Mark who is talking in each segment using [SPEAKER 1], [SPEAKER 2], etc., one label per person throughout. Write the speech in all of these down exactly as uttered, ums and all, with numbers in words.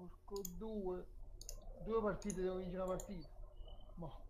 [SPEAKER 1] Porco due. Due partite devo vincere una partita. Mo.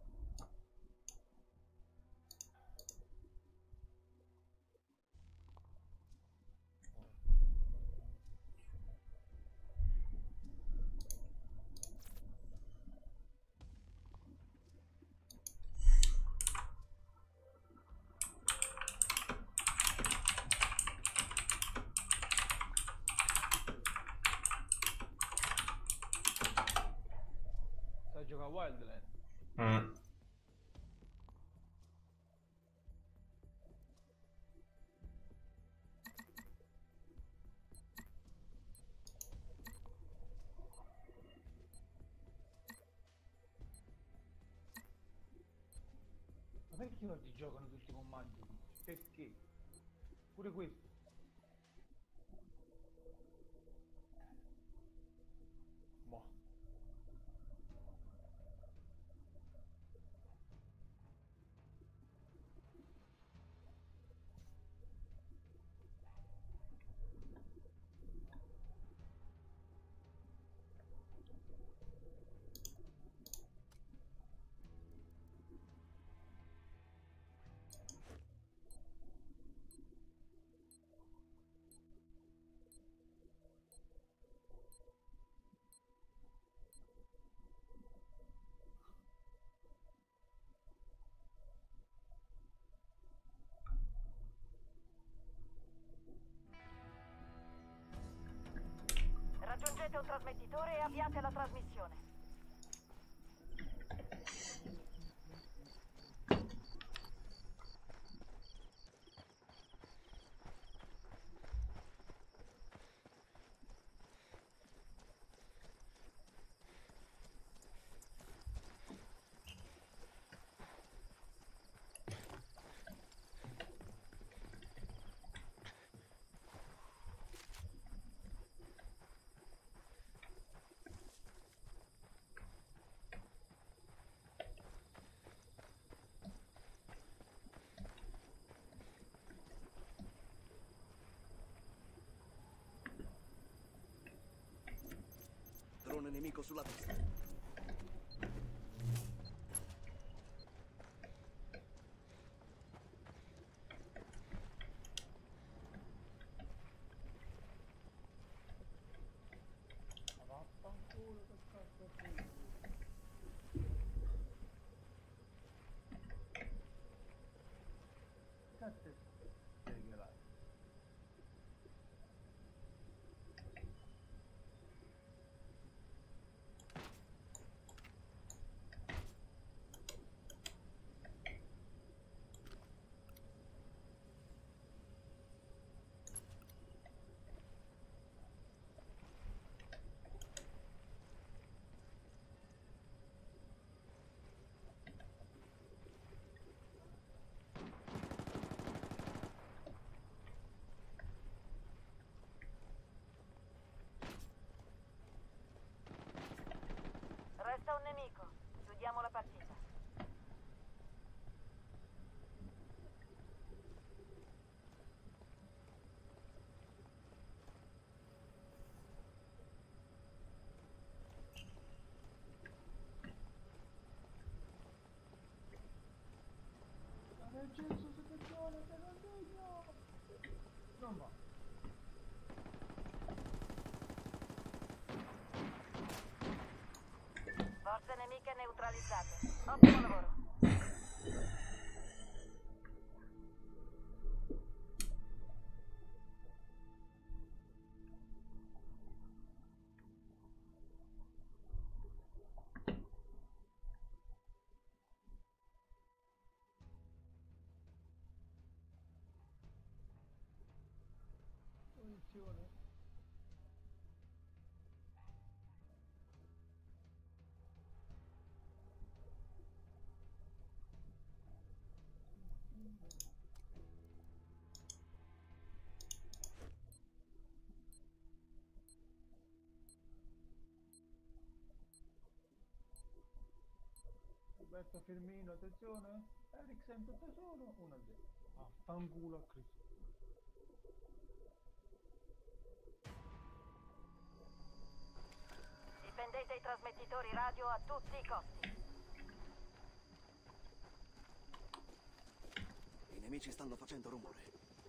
[SPEAKER 1] Sta a giocare a Wildland.
[SPEAKER 2] Mm.
[SPEAKER 1] Ma perché oggi giocano tutti con Maggio? Perché? Pure questo. Mo.
[SPEAKER 3] Raggiungete un trasmettitore e avviate la trasmissione.
[SPEAKER 4] Drone nemico sulla pista.
[SPEAKER 1] Ma vaffanculo che cazzo è questo? Cazzo è regolare.
[SPEAKER 3] Resta un nemico. Chiudiamo la partita.
[SPEAKER 1] Ma che Gesù si peggiora, che non segno! Non va.
[SPEAKER 3] Forze nemiche neutralizzate. Ottimo lavoro.
[SPEAKER 1] Punizione. Roberto Firmino, attenzione. Eriksen tutto solo. uno a zero. Affanculo a Cristo.
[SPEAKER 3] Difendete i trasmettitori radio a tutti i costi.
[SPEAKER 2] I nemici stanno facendo rumore.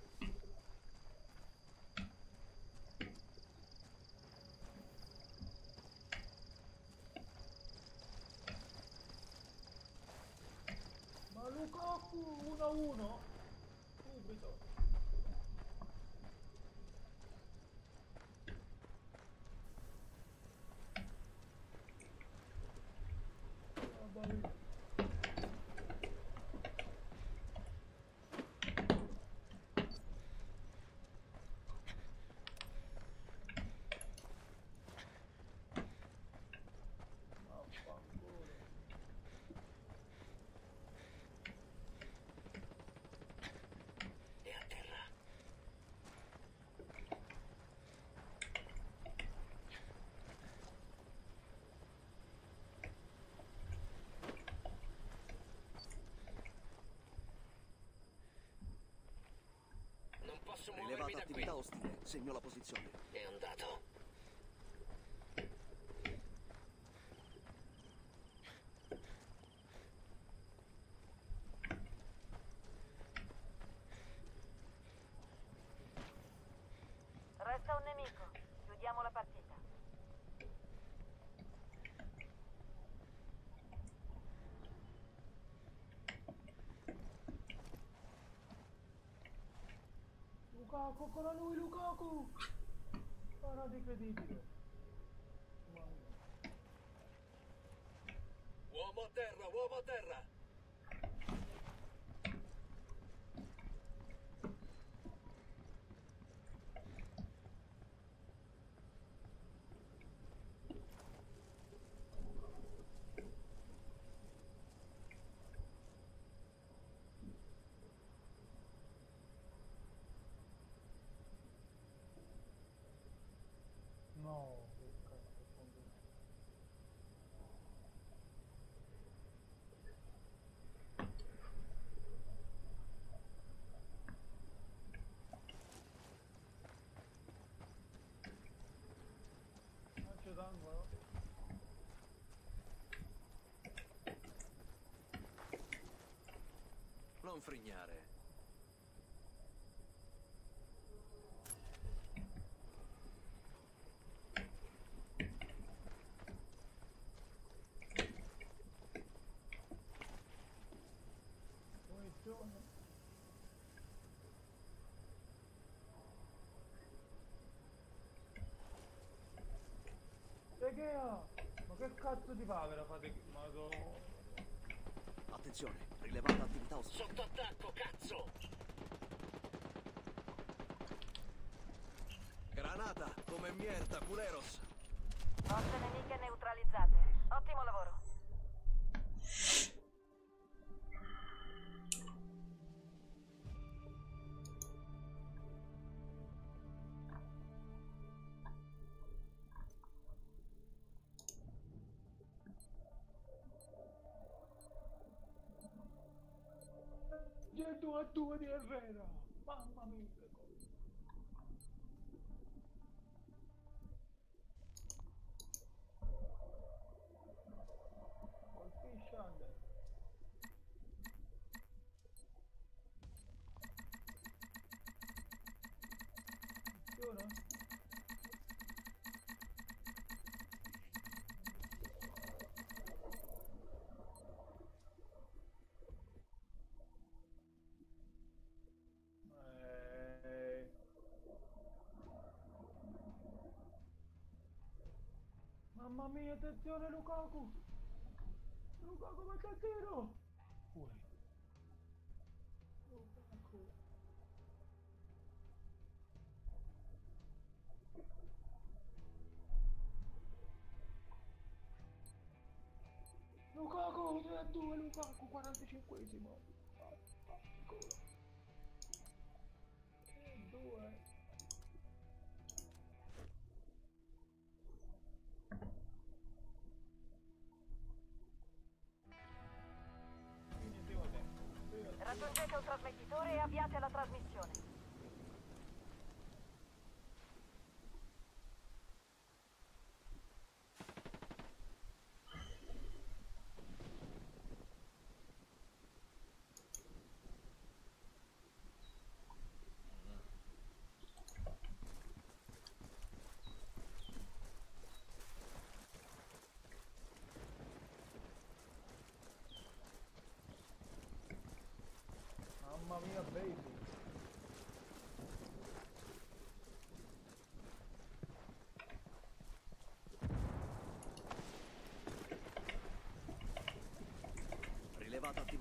[SPEAKER 1] Ma Lukaku uno a uno? Subito. Guarda lì. Vaffanculo.
[SPEAKER 4] È a terra. Non posso muovermi
[SPEAKER 2] Rilevata
[SPEAKER 4] da qui.
[SPEAKER 2] attività ostile. Segno la posizione.
[SPEAKER 4] È andato.
[SPEAKER 3] Resta un nemico. Chiudiamo la partita.
[SPEAKER 1] Lukaku, ancora lui, Lukaku! Guarda, incredibile. Mamma mia.
[SPEAKER 4] Uomo a terra, uomo a terra.
[SPEAKER 1] No, che cazzo fondo. Lancio d'angolo.
[SPEAKER 2] Non frignare.
[SPEAKER 1] Munizione. Segea! Ma che cazzo di povera fate? Madonna.
[SPEAKER 2] Attenzione, rilevata attività ostile.
[SPEAKER 4] Sotto attacco, cazzo!
[SPEAKER 2] Granata, come mierda, culeros.
[SPEAKER 3] Forze nemiche neutralizzate. Ottimo lavoro.
[SPEAKER 1] C'è due a due di Herrera! Mamma mia che cosa! Colpisce Under. Funziona? Eh. Mamma mia, attenzione Lukaku! Lukaku va a tiro! Uè. Lukaku. Lukaku, due a due Lukaku, quarantacinquesimo. Vaffanculo. due. Finitivo tempo.
[SPEAKER 3] Raggiungete un trasmettitore e avviate la trasmissione.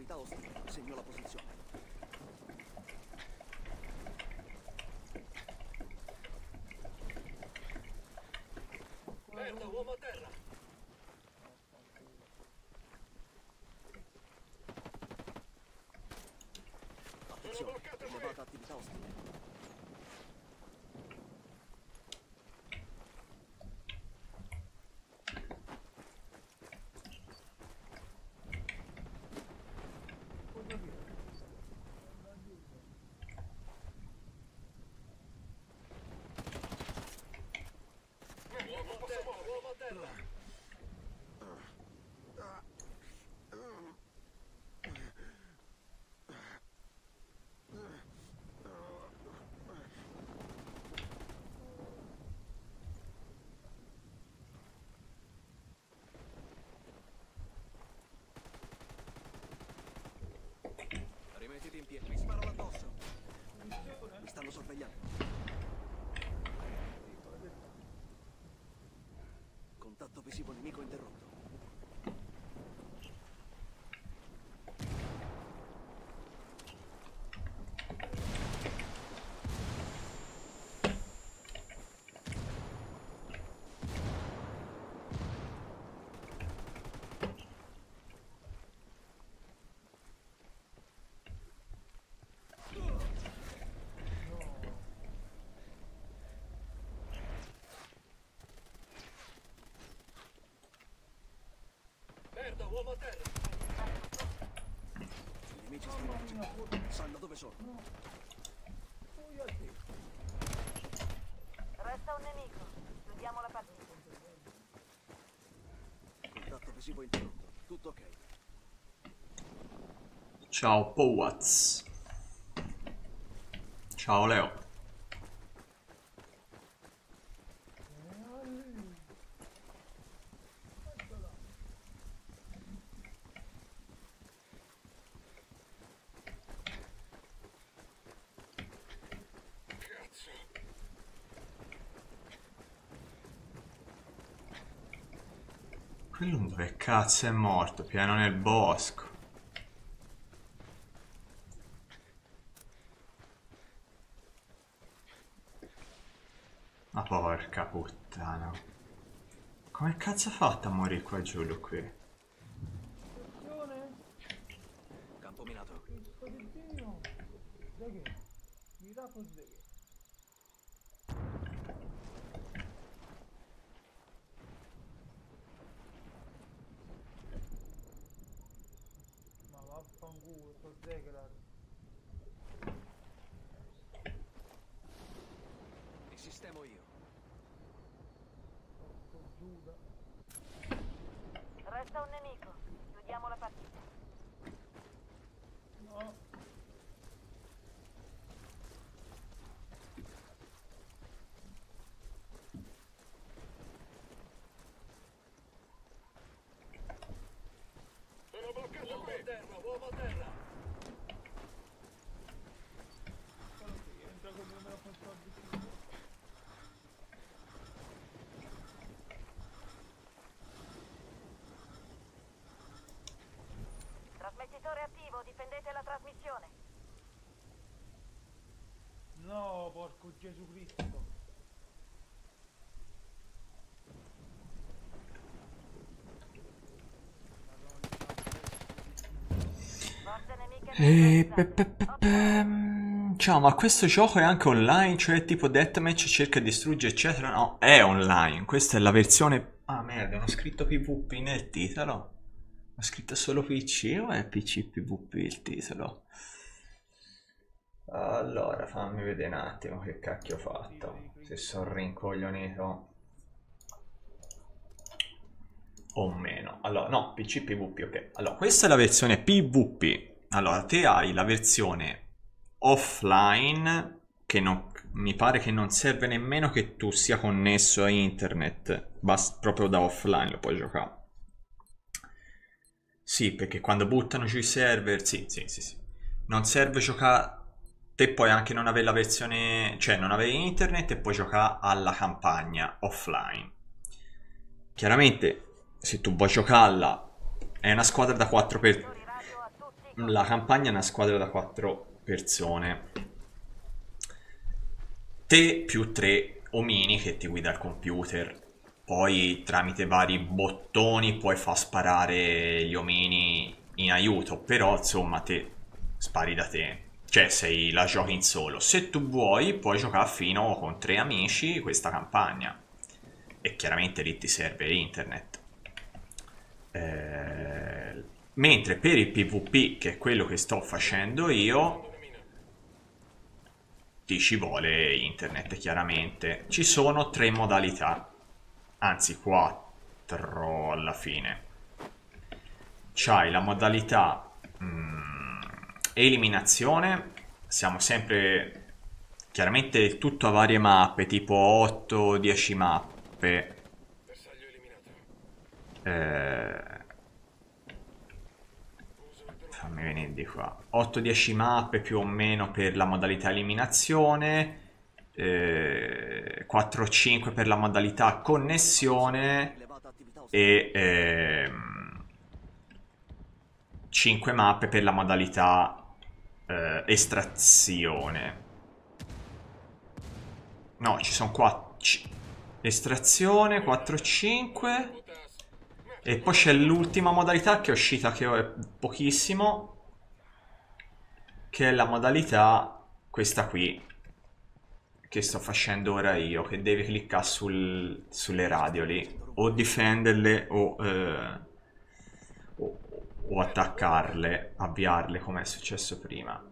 [SPEAKER 2] attività ostili. Segno la posizione.
[SPEAKER 4] Merda, uomo a terra.
[SPEAKER 2] Attenzione,
[SPEAKER 4] bloccato qui.
[SPEAKER 2] rilevata attività ostile.
[SPEAKER 1] Cosa dire? Non aiuto.
[SPEAKER 4] Uomo a terra, uomo a terra.
[SPEAKER 2] Rimettiti in piedi. Mi sparo addosso.
[SPEAKER 1] Munizione?
[SPEAKER 2] Mi stanno sorvegliando.
[SPEAKER 1] Sì, come detto.
[SPEAKER 2] Contatto visivo nemico interrotto.
[SPEAKER 4] Merda, uomo a terra.
[SPEAKER 2] I nemici stanno
[SPEAKER 1] Mamma mia,
[SPEAKER 2] raggiungendo. Sanno dove sono.
[SPEAKER 1] no. Poi a te.
[SPEAKER 3] Resta un nemico. Chiudiamo la partita.
[SPEAKER 2] Contatto visivo interrotto. Tutto ok.
[SPEAKER 5] Ciao Powaz. Ciao Leo.
[SPEAKER 4] Cazzo.
[SPEAKER 5] Quello dove cazzo è morto? Piano nel bosco. Ma porca puttana. Come cazzo ha fatto a morire qua giù lui qui?
[SPEAKER 1] Attenzione.
[SPEAKER 2] Campo minato.
[SPEAKER 1] Cristo di Dio. Dai che? Miracolo dai che? Ma vaffanculo, sto Zeglar.
[SPEAKER 2] Li sistemo io.
[SPEAKER 1] Porco Giuda.
[SPEAKER 3] Resta un nemico. Chiudiamo la partita.
[SPEAKER 1] No.
[SPEAKER 4] Sono bloccato uomo a terra, uomo a terra.
[SPEAKER 1] Quello che entra come me lo faccio avvicinare.
[SPEAKER 3] Trasmettitore attivo, difendete la trasmissione.
[SPEAKER 1] No, porco Gesù Cristo.
[SPEAKER 3] Forze nemiche
[SPEAKER 5] E pe pe
[SPEAKER 3] neutralizzate.
[SPEAKER 5] pe
[SPEAKER 3] Ottimo.
[SPEAKER 5] pe- Ciao, ma questo gioco è anche online, cioè tipo deathmatch, cerca di distruggere eccetera? No, è online. Questa è la versione... Ah merda, hanno scritto PvP nel titolo. Ho scritto solo P C o è P C PvP il titolo? Allora, fammi vedere un attimo che cacchio ho fatto. Se sono rincoglionito o meno. Allora, no, P C PvP, ok. Allora, questa è la versione PvP. Allora, te hai la versione offline, che non, mi pare che non serve nemmeno che tu sia connesso a internet. Basta, proprio da offline lo puoi giocare. Sì, perché quando buttano giù i server, sì, sì, sì, sì. Non serve giocare... Te puoi anche non avere la versione... Cioè, non avere internet e puoi giocare alla campagna offline. Chiaramente, se tu vuoi giocarla, è una squadra da quattro per...
[SPEAKER 3] Trasmettitori radio a tutti.
[SPEAKER 5] la campagna è una squadra da quattro persone. Te più tre omini che ti guida il computer. Poi tramite vari bottoni puoi far sparare gli omini in aiuto, però insomma te spari da te. Cioè sei la giochi in solo. Se tu vuoi puoi giocare fino con tre amici questa campagna. E chiaramente lì ti serve internet. Eh, mentre per il PvP, che è quello che sto facendo io, ti ci vuole internet chiaramente. Ci sono tre modalità, anzi quattro alla fine. C'hai la modalità mm, eliminazione, siamo sempre chiaramente tutto a varie mappe, tipo otto dieci mappe.
[SPEAKER 4] Bersaglio eliminato.
[SPEAKER 5] Eh, fammi venire di qua. otto dieci mappe più o meno per la modalità eliminazione, eh, quattro cinque per la modalità connessione
[SPEAKER 2] Elevata attività ostile.
[SPEAKER 5] e ehm, cinque mappe per la modalità eh, estrazione. No, ci sono quattro. Estrazione, quattro cinque.
[SPEAKER 4] Butas.
[SPEAKER 5] E poi c'è l'ultima modalità che è uscita, che è pochissimo, che è la modalità questa qui, che sto facendo ora io, che devi cliccare sul, sulle radio lì, o difenderle o, eh, o, o attaccarle, avviarle come è successo prima.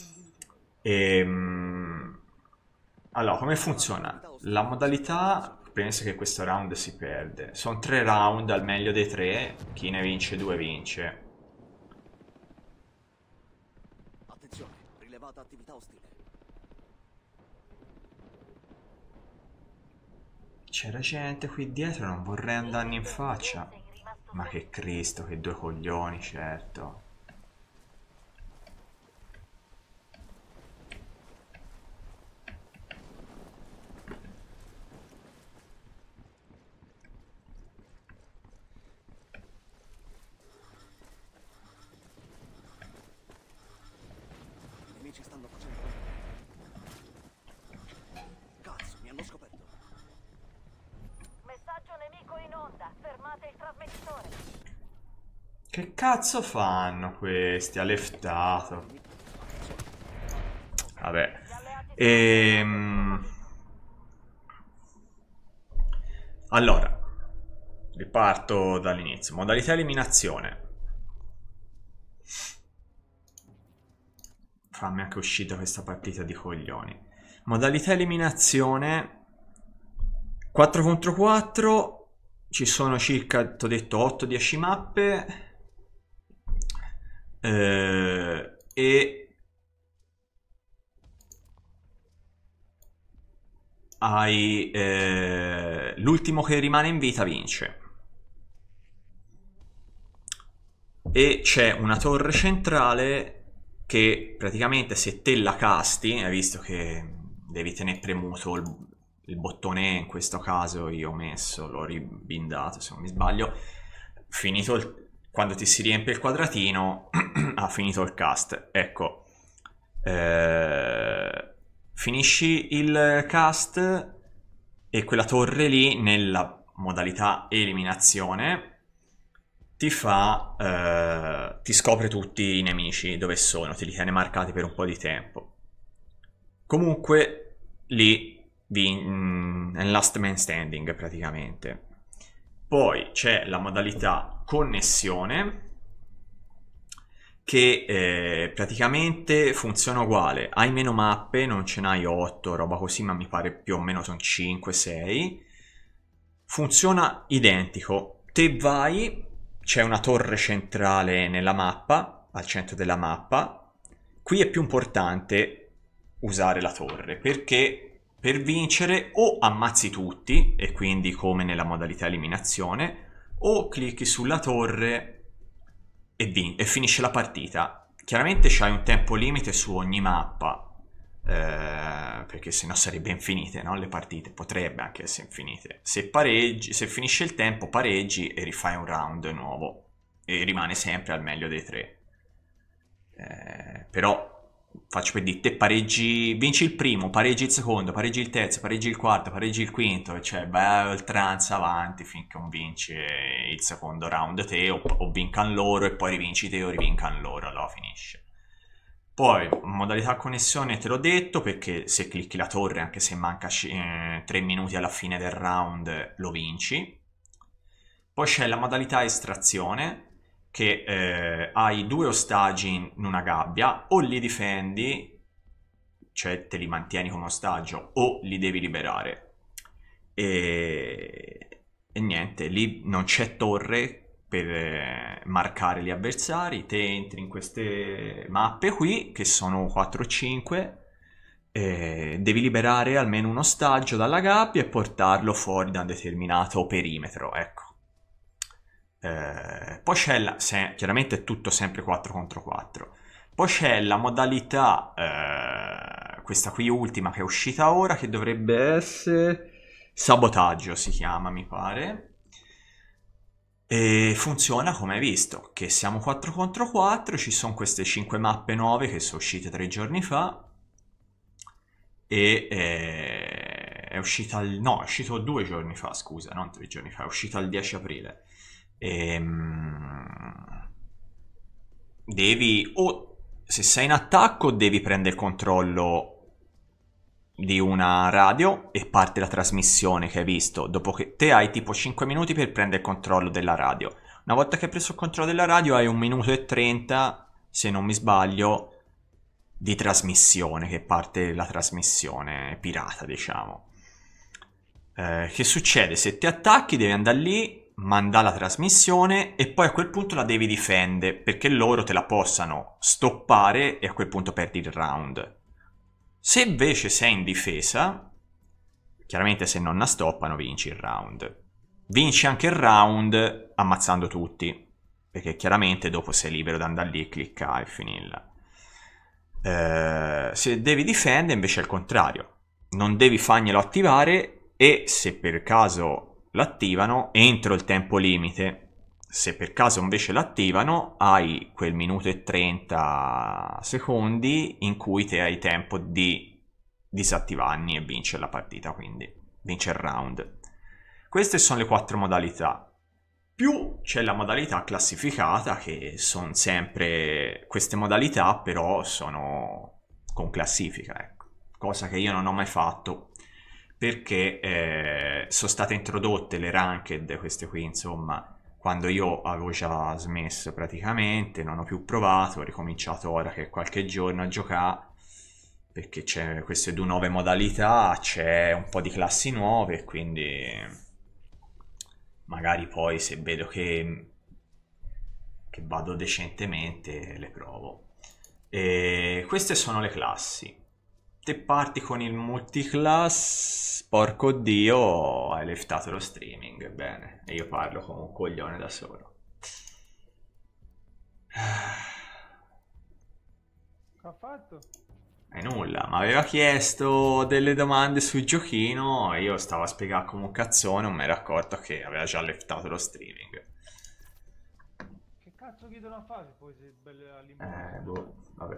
[SPEAKER 5] E, allora, come funziona? La modalità, penso che questo round si perde. Sono tre round, al meglio dei tre, chi ne vince due vince.
[SPEAKER 2] Attenzione, rilevata attività ostile.
[SPEAKER 5] C'era gente qui dietro, non vorrei andarne in faccia. Ma che Cristo, che due coglioni, certo.
[SPEAKER 2] I nemici stanno facendo. Cazzo, mi hanno scoperto.
[SPEAKER 3] Messaggio nemico in onda. Fermate il trasmettitore.
[SPEAKER 5] Che cazzo fanno questi? Ha leftato. Vabbè.
[SPEAKER 3] Gli alleati
[SPEAKER 5] Ehm... Allora, riparto dall'inizio. Modalità eliminazione. Fammi anche uscita questa partita di coglioni. Modalità eliminazione quattro contro quattro. Ci sono circa, ti ho detto, otto dieci mappe. Eh, e hai eh, l'ultimo che rimane in vita vince. E c'è una torre centrale che praticamente se te la casti, hai visto che devi tenere premuto il, il bottone, in questo caso io ho messo, l'ho ribindato se non mi sbaglio, finito il, quando ti si riempie il quadratino ha finito il cast, ecco, eh, finisci il cast e quella torre lì nella modalità eliminazione ti fa, eh, ti scopre tutti i nemici dove sono, te li tiene marcati per un po' di tempo. Comunque lì è last man standing praticamente. Poi c'è la modalità connessione che eh, praticamente funziona uguale, hai meno mappe, non ce n'hai otto, roba così, ma mi pare più o meno sono cinque sei. Funziona identico, te vai, c'è una torre centrale nella mappa, al centro della mappa. Qui è più importante usare la torre, perché per vincere o ammazzi tutti, e quindi come nella modalità eliminazione, o clicchi sulla torre e, vin- e finisce la partita. Chiaramente c'hai un tempo limite su ogni mappa, eh, perché sennò sarebbe infinite, no? Le partite potrebbe anche essere infinite. Se pareggi, se finisce il tempo pareggi e rifai un round nuovo e rimane sempre al meglio dei tre. Eh, però faccio per dire, te pareggi, vinci il primo, pareggi il secondo, pareggi il terzo, pareggi il quarto, pareggi il quinto, cioè vai a oltranza avanti finché non vinci il secondo round te o, o vincan loro e poi rivinci te o rivincan loro, allora finisce. Poi modalità connessione te l'ho detto, perché se clicchi la torre anche se manca eh, tre minuti alla fine del round lo vinci. Poi c'è la modalità estrazione, che eh, hai due ostaggi in una gabbia, o li difendi, cioè te li mantieni come ostaggio, o li devi liberare. E, e niente, lì non c'è torre per eh, marcare gli avversari, te entri in queste mappe qui, che sono quattro o cinque, eh, devi liberare almeno un ostaggio dalla gabbia e portarlo fuori da un determinato perimetro, ecco. Eh, poi c'è la, se, chiaramente è tutto sempre quattro contro quattro. Poi c'è la modalità, eh, questa qui ultima che è uscita ora, che dovrebbe essere sabotaggio, si chiama, mi pare. E funziona come hai visto, che siamo quattro contro quattro, ci sono queste cinque mappe nuove che sono uscite tre giorni fa. E eh, è uscita il, no, è uscito due giorni fa, scusa, non tre giorni fa, è uscita il dieci aprile. Ehm, devi o se sei in attacco devi prendere il controllo di una radio e parte la trasmissione che hai visto, dopo che te hai tipo cinque minuti per prendere il controllo della radio. Una volta che hai preso il controllo della radio hai un minuto e trenta, se non mi sbaglio, di trasmissione, che parte la trasmissione pirata, diciamo. Eh, che succede? Se ti attacchi devi andare lì, manda la trasmissione e poi a quel punto la devi difendere perché loro te la possano stoppare e a quel punto perdi il round. Se invece sei in difesa, chiaramente se non la stoppano vinci il round. Vinci anche il round ammazzando tutti, perché chiaramente dopo sei libero di andare lì, cliccare e finirla. Eh, se devi difendere invece è il contrario, non devi farglielo attivare e se per caso l'attivano entro il tempo limite. Se per caso invece l'attivano hai quel minuto e trenta secondi in cui te hai tempo di disattivarli e vincere la partita, quindi vincere il round. Queste sono le quattro modalità. Più c'è la modalità classificata, che sono sempre queste modalità, però sono con classifica, ecco. Cosa che io non ho mai fatto perché eh, sono state introdotte le ranked, queste qui insomma, quando io avevo già smesso praticamente, non ho più provato, ho ricominciato ora che qualche giorno a giocare, perché c'è queste due nuove modalità, c'è un po' di classi nuove, quindi magari poi se vedo che, che vado decentemente le provo. E queste sono le classi. Te parti con il multiclass, porco dio, hai leftato lo streaming, bene, e io parlo come un coglione da solo.
[SPEAKER 1] Che ha fatto?
[SPEAKER 5] E nulla, mi aveva chiesto delle domande sul giochino e io stavo a spiegare come un cazzone, non mi ero accorto che aveva già leftato lo streaming.
[SPEAKER 1] Che cazzo chiedono a fare se poi sei bello all'importo?
[SPEAKER 5] Eh, boh, vabbè.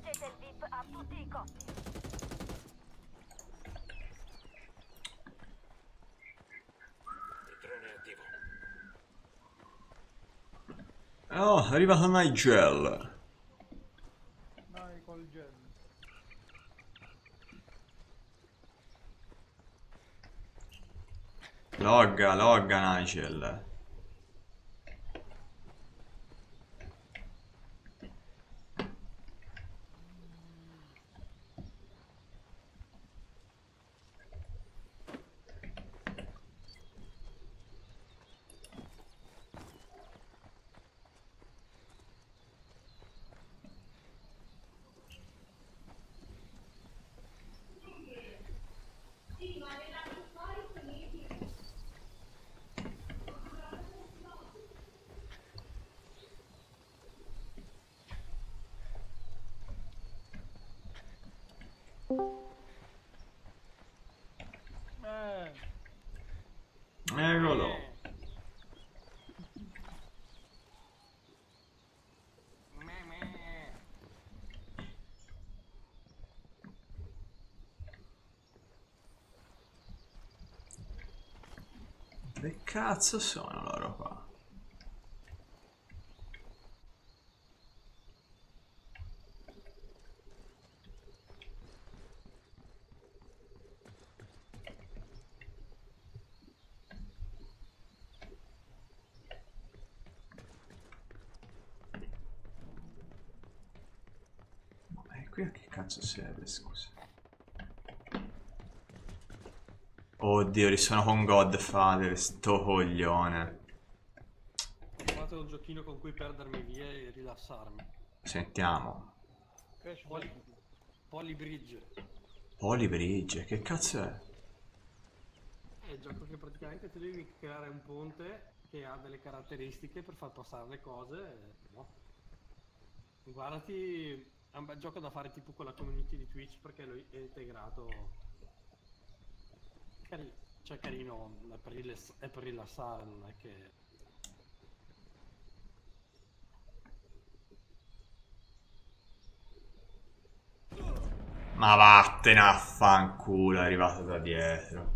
[SPEAKER 3] Proteggete il V I P a tutti i costi.
[SPEAKER 4] Il drone è attivo.
[SPEAKER 5] Oh, è arrivato Nigel.
[SPEAKER 1] Dai col gel.
[SPEAKER 5] Logga, logga Nigel.
[SPEAKER 1] Eh,
[SPEAKER 5] Eccolo. Che cazzo sono loro qua? E qui a che cazzo serve, scusa? Oddio, risono con Godfather, sto coglione.
[SPEAKER 6] Ho trovato un giochino con cui perdermi via e rilassarmi.
[SPEAKER 5] Sentiamo.
[SPEAKER 1] Crash
[SPEAKER 6] Poly,
[SPEAKER 1] Bandicoot.
[SPEAKER 6] Polybridge.
[SPEAKER 5] Polybridge, che cazzo è?
[SPEAKER 6] È il gioco che praticamente tu devi creare un ponte che ha delle caratteristiche per far passare le cose. e- No. Guardati, è un bel gioco da fare tipo con la community di Twitch perché lo è integrato. Cari- cioè carino, è per, rilass- è per rilassare, non è che...
[SPEAKER 5] Ma vattene a fanculo, è arrivato da dietro.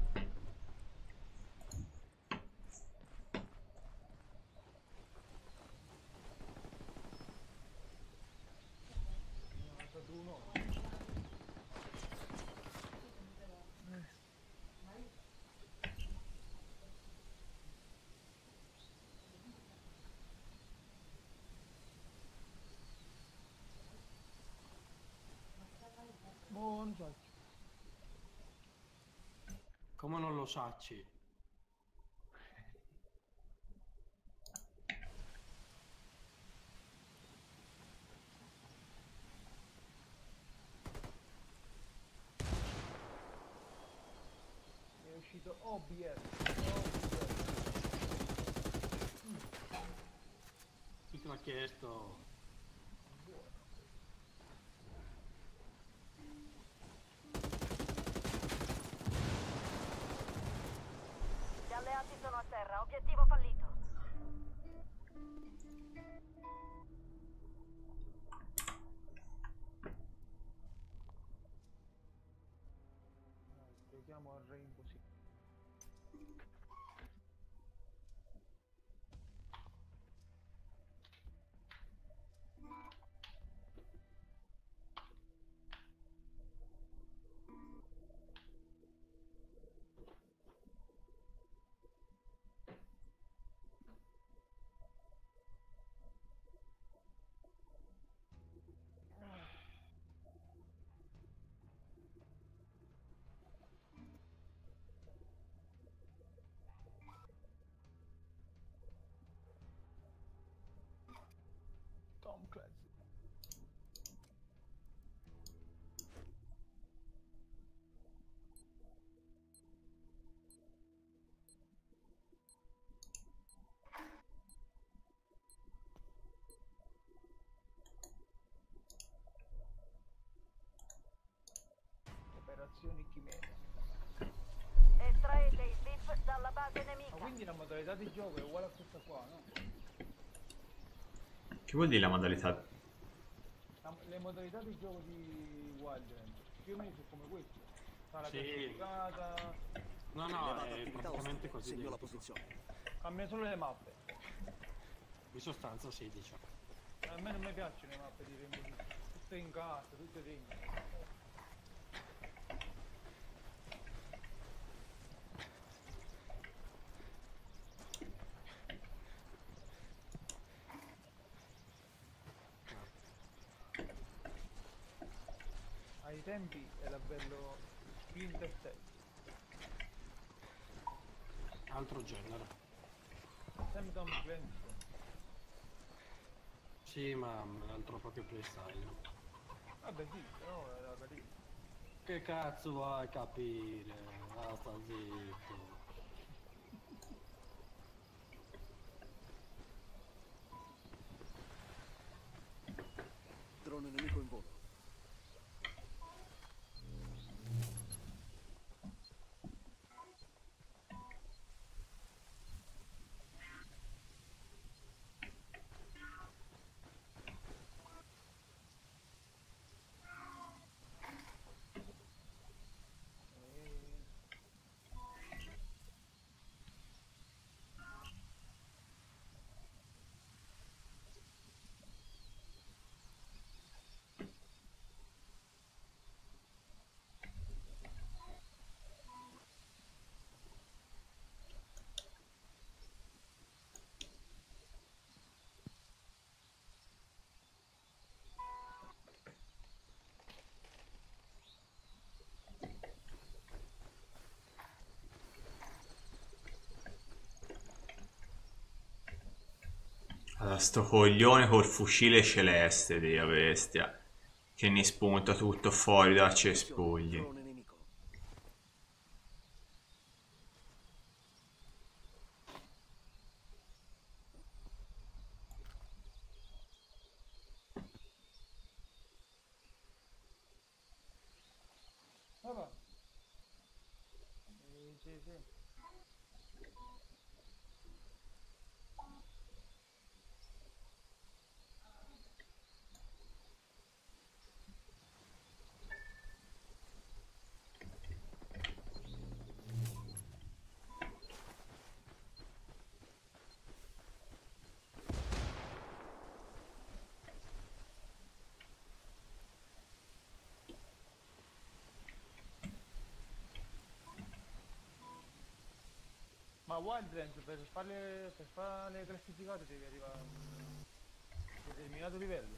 [SPEAKER 1] Ne ho usato uno. Buon gioco.
[SPEAKER 6] Come non lo sacci?
[SPEAKER 1] È uscito O B S.
[SPEAKER 6] Chi te l'ha chiesto?
[SPEAKER 3] Gli alleati sono a terra, obiettivo fallito.
[SPEAKER 1] Giochiamo a Rainbow Six. Tom Clancy. Operazioni Chimera.
[SPEAKER 3] Estraete il V I P dalla base
[SPEAKER 1] Ma
[SPEAKER 3] nemica.
[SPEAKER 1] quindi la modalità di gioco è uguale a questa qua, no?
[SPEAKER 5] Che vuol dire la modalità?
[SPEAKER 1] La- le modalità di gioco di Wildlands più o meno sono come queste. Fa la
[SPEAKER 6] Sì.
[SPEAKER 1] classificata,
[SPEAKER 6] No, no,
[SPEAKER 2] Rilevata
[SPEAKER 6] è
[SPEAKER 2] attività
[SPEAKER 6] praticamente
[SPEAKER 2] ostile.
[SPEAKER 6] così.
[SPEAKER 2] Segno la
[SPEAKER 6] identico.
[SPEAKER 2] posizione.
[SPEAKER 1] cambia solo le mappe.
[SPEAKER 6] In sostanza sì, diciamo.
[SPEAKER 1] A me non mi piacciono le mappe di Rainbow Six, tutte in casa, tutte dentro. Ai tempi era bello Splinter Cell,
[SPEAKER 6] Altro genere.
[SPEAKER 1] sempre Tom Clancy.
[SPEAKER 6] Sì, ma l'altro proprio playstyle.
[SPEAKER 1] Vabbè sì, però era carino.
[SPEAKER 6] Che cazzo vuoi capire? Ah, sta zitto.
[SPEAKER 2] Drone nemico in volo.
[SPEAKER 5] Allora, sto coglione col fucile celeste, Dio bestia. Che ne spunta tutto fuori dal
[SPEAKER 2] Attenzione,
[SPEAKER 5] cespugli.
[SPEAKER 2] drone nemico.
[SPEAKER 1] Vabbè. Eh, sì, sì. Ma Wildlands per fare per fare le classificate devi arrivare a un determinato livello.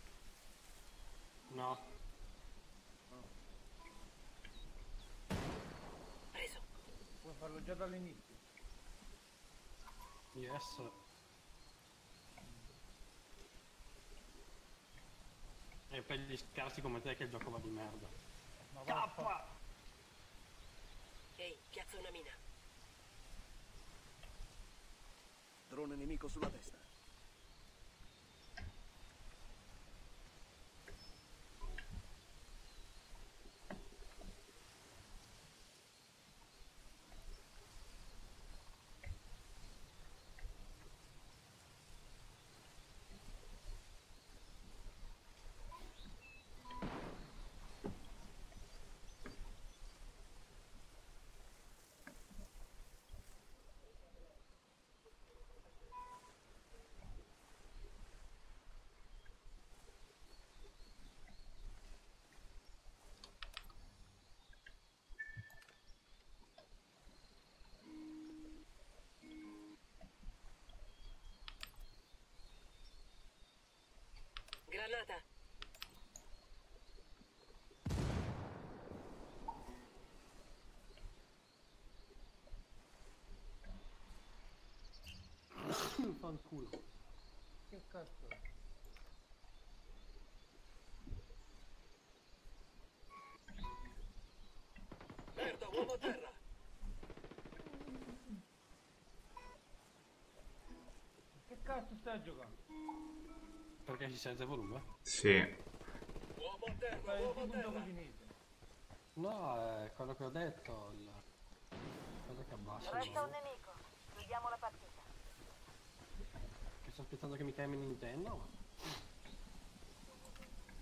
[SPEAKER 6] No.
[SPEAKER 3] Preso.
[SPEAKER 1] Puoi farlo già dall'inizio.
[SPEAKER 6] Yes. E per gli scarsi come te che il gioco va di merda.
[SPEAKER 1] Ma vaffa.
[SPEAKER 3] Ehi, piazza una mina.
[SPEAKER 2] Drone nemico sulla destra.
[SPEAKER 3] Granata.
[SPEAKER 6] Fanculo.
[SPEAKER 1] Che cazzo è?
[SPEAKER 3] Merda, uomo a terra.
[SPEAKER 1] Che cazzo stai giocando?
[SPEAKER 6] Perché si sente volume?
[SPEAKER 5] Sì.
[SPEAKER 3] Uomo a terra,
[SPEAKER 1] Stai
[SPEAKER 3] uomo a
[SPEAKER 1] tipo un gioco
[SPEAKER 3] terra.
[SPEAKER 1] cinese.
[SPEAKER 6] No, è quello che ho detto. Il... Quello che abbassa.
[SPEAKER 3] Resta
[SPEAKER 6] no?
[SPEAKER 3] un nemico. Chiudiamo la partita.
[SPEAKER 6] Che sto aspettando che mi chiami Nintendo?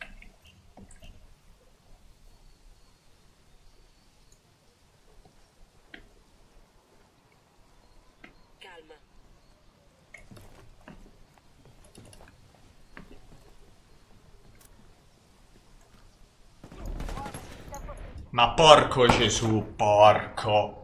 [SPEAKER 5] Ma porco Gesù, porco.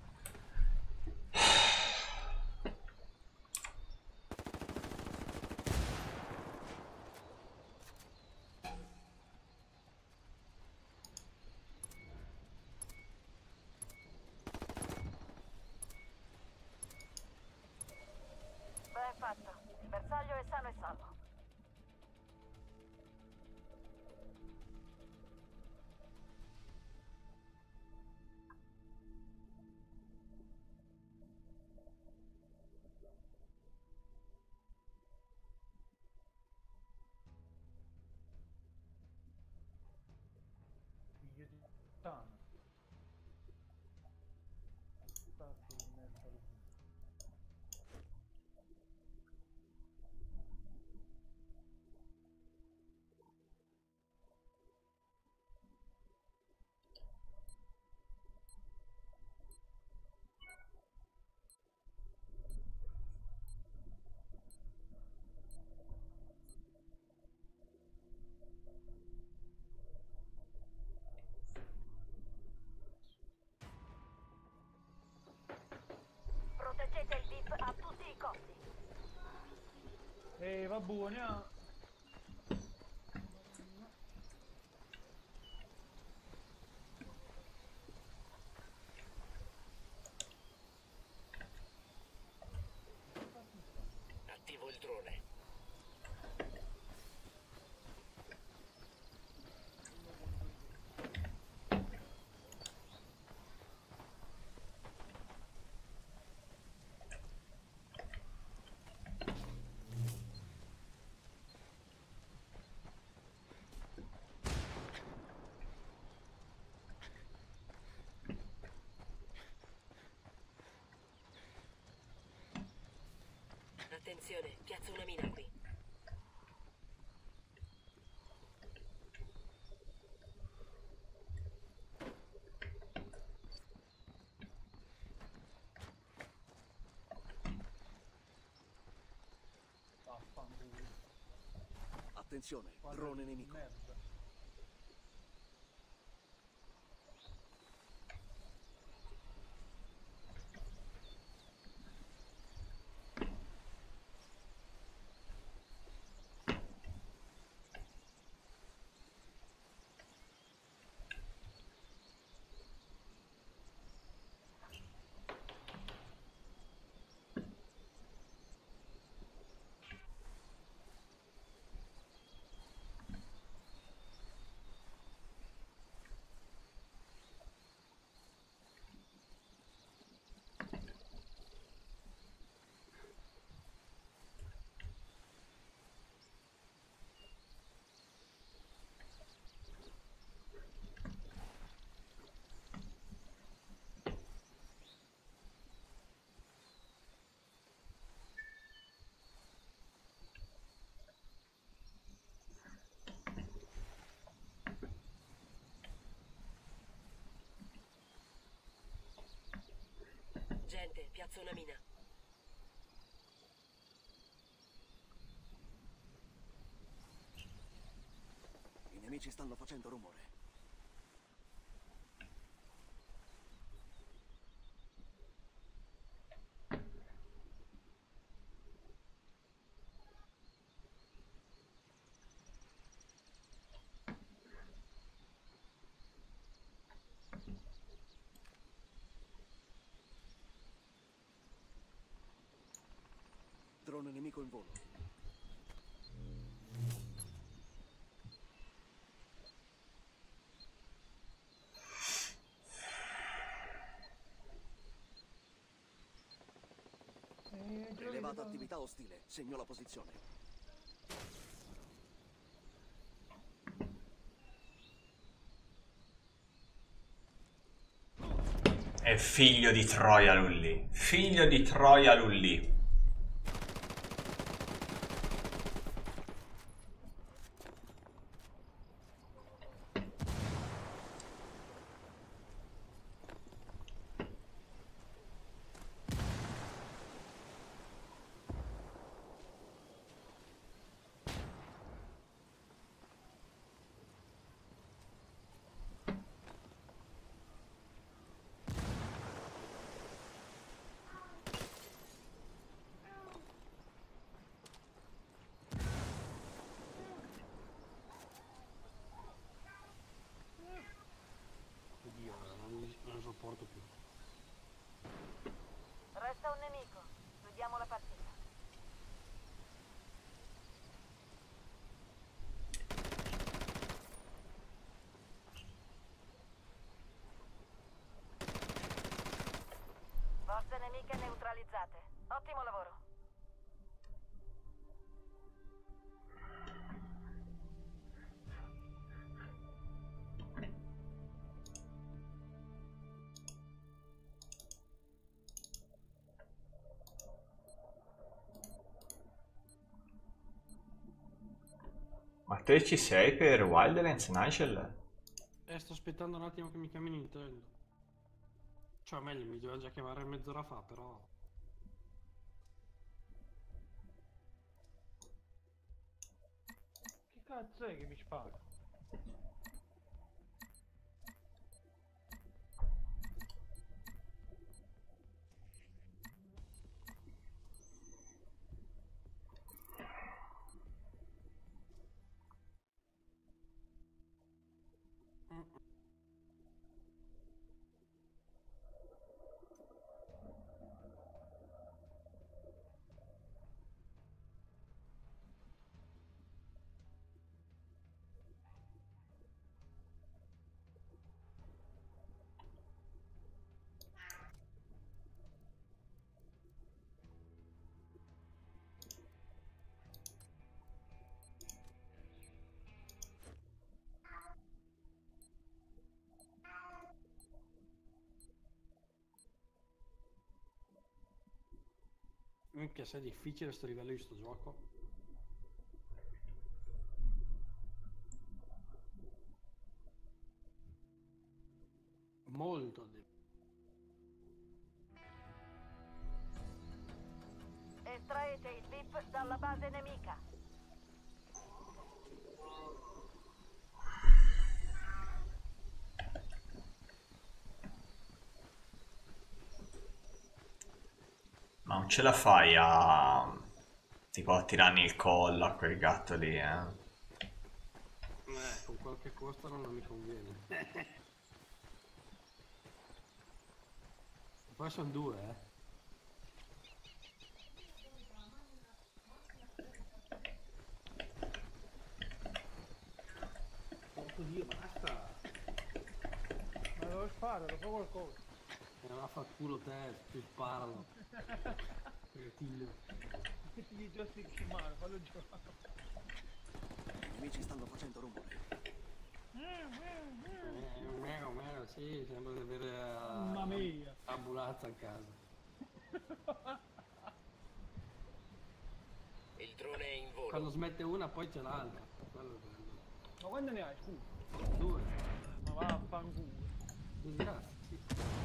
[SPEAKER 3] Ben fatto. Il bersaglio è sano e salvo.
[SPEAKER 1] Figlio di puttana. Stati in mezzo al-
[SPEAKER 3] Proteggete il D I P a tutti i costi.
[SPEAKER 1] Ehi, va buona.
[SPEAKER 4] Attivo il drone. Attenzione, piazza una mina qui.
[SPEAKER 1] Vaffanculo.
[SPEAKER 2] Attenzione,
[SPEAKER 1] Guarda
[SPEAKER 2] drone
[SPEAKER 1] che
[SPEAKER 2] nemico.
[SPEAKER 1] merda.
[SPEAKER 4] Gente, piazza una mina.
[SPEAKER 2] I nemici stanno facendo rumore. Drone nemico in volo.
[SPEAKER 1] Eh,
[SPEAKER 2] Rilevata attività ostile. Segno la posizione.
[SPEAKER 5] È figlio di Troia Lulli. Figlio di Troia Lulli.
[SPEAKER 3] Vediamo la partita. Forze nemiche neutralizzate. Ottimo lavoro.
[SPEAKER 5] Ma te ci sei per Wildlands, Nigel?
[SPEAKER 6] E sto aspettando un attimo che mi chiami Nintendo. Cioè, meglio, mi doveva già chiamare mezz'ora fa, però...
[SPEAKER 1] Che cazzo è che mi spara?
[SPEAKER 6] Minchia, se è difficile sto livello di sto gioco. Molto difficile.
[SPEAKER 3] Estraete il V I P dalla base nemica.
[SPEAKER 5] Ma non ce la fai a... tipo a tirarmi il collo a quel gatto lì, eh?
[SPEAKER 6] Eh, con qualche costo non mi conviene. Poi sono due, eh. Porco Dio, basta!
[SPEAKER 1] Ma lo sparo, lo fa qualcosa.
[SPEAKER 6] E va a fa culo te, ti sparano. Cretillo.
[SPEAKER 1] Che ti dico stick in mano, fallo giocare.
[SPEAKER 2] I nemici stanno facendo rumore.
[SPEAKER 6] Eh, meno, meno, sì, sembra di avere uh,
[SPEAKER 1] Mamma mia.
[SPEAKER 6] ambulazza a casa.
[SPEAKER 4] Il drone è in volo.
[SPEAKER 6] Quando smette una poi c'è l'altra. Quello è bello.
[SPEAKER 1] Ma quando ne hai? Scusa.
[SPEAKER 6] Due.
[SPEAKER 1] Ma vaffanculo.
[SPEAKER 6] Due grazie, sì.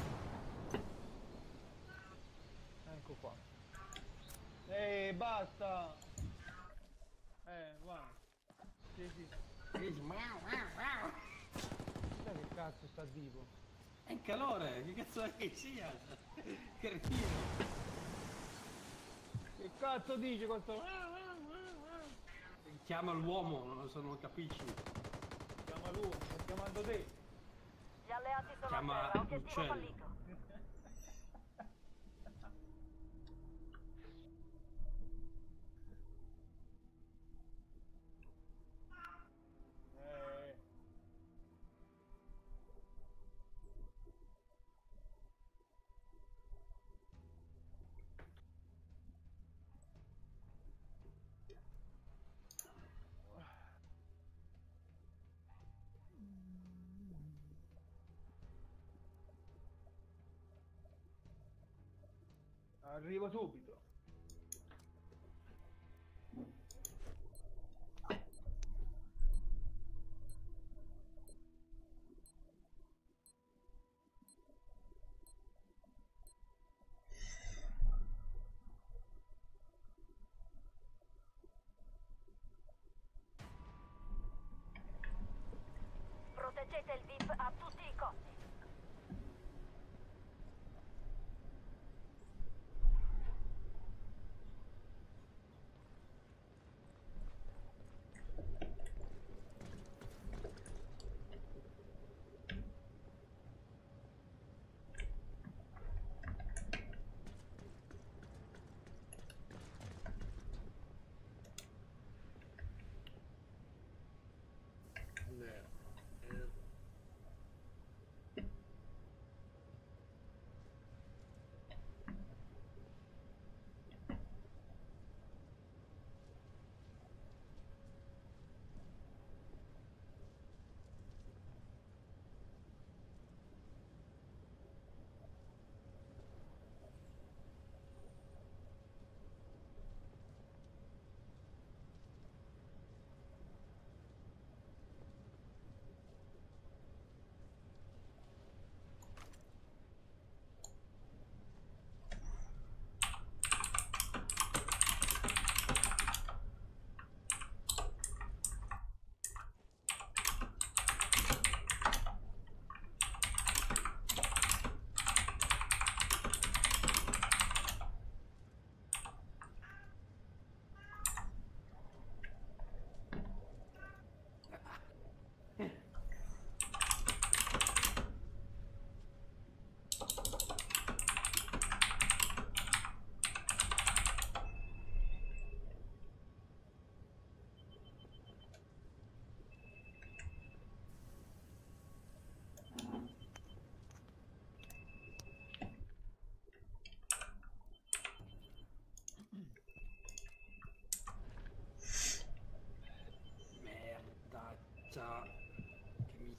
[SPEAKER 1] Ecco qua. Ehi, basta! Eh, guarda. Sì, sì.
[SPEAKER 6] Dici, miau, miau, miau.
[SPEAKER 1] Sai che cazzo sta tipo?
[SPEAKER 6] È in calore, che cazzo è che sia? Cretino.
[SPEAKER 1] Che cazzo dice questo?
[SPEAKER 6] Chiama l'uomo, non so, non capisci.
[SPEAKER 1] Chiama lui, sto chiamando te.
[SPEAKER 3] Gli alleati sono
[SPEAKER 6] Chiama
[SPEAKER 3] a terra. Obiettivo
[SPEAKER 6] l'uccello.
[SPEAKER 3] fallito.
[SPEAKER 1] Eh. Arrivo subito.
[SPEAKER 3] Proteggete il V I P a tutti i costi.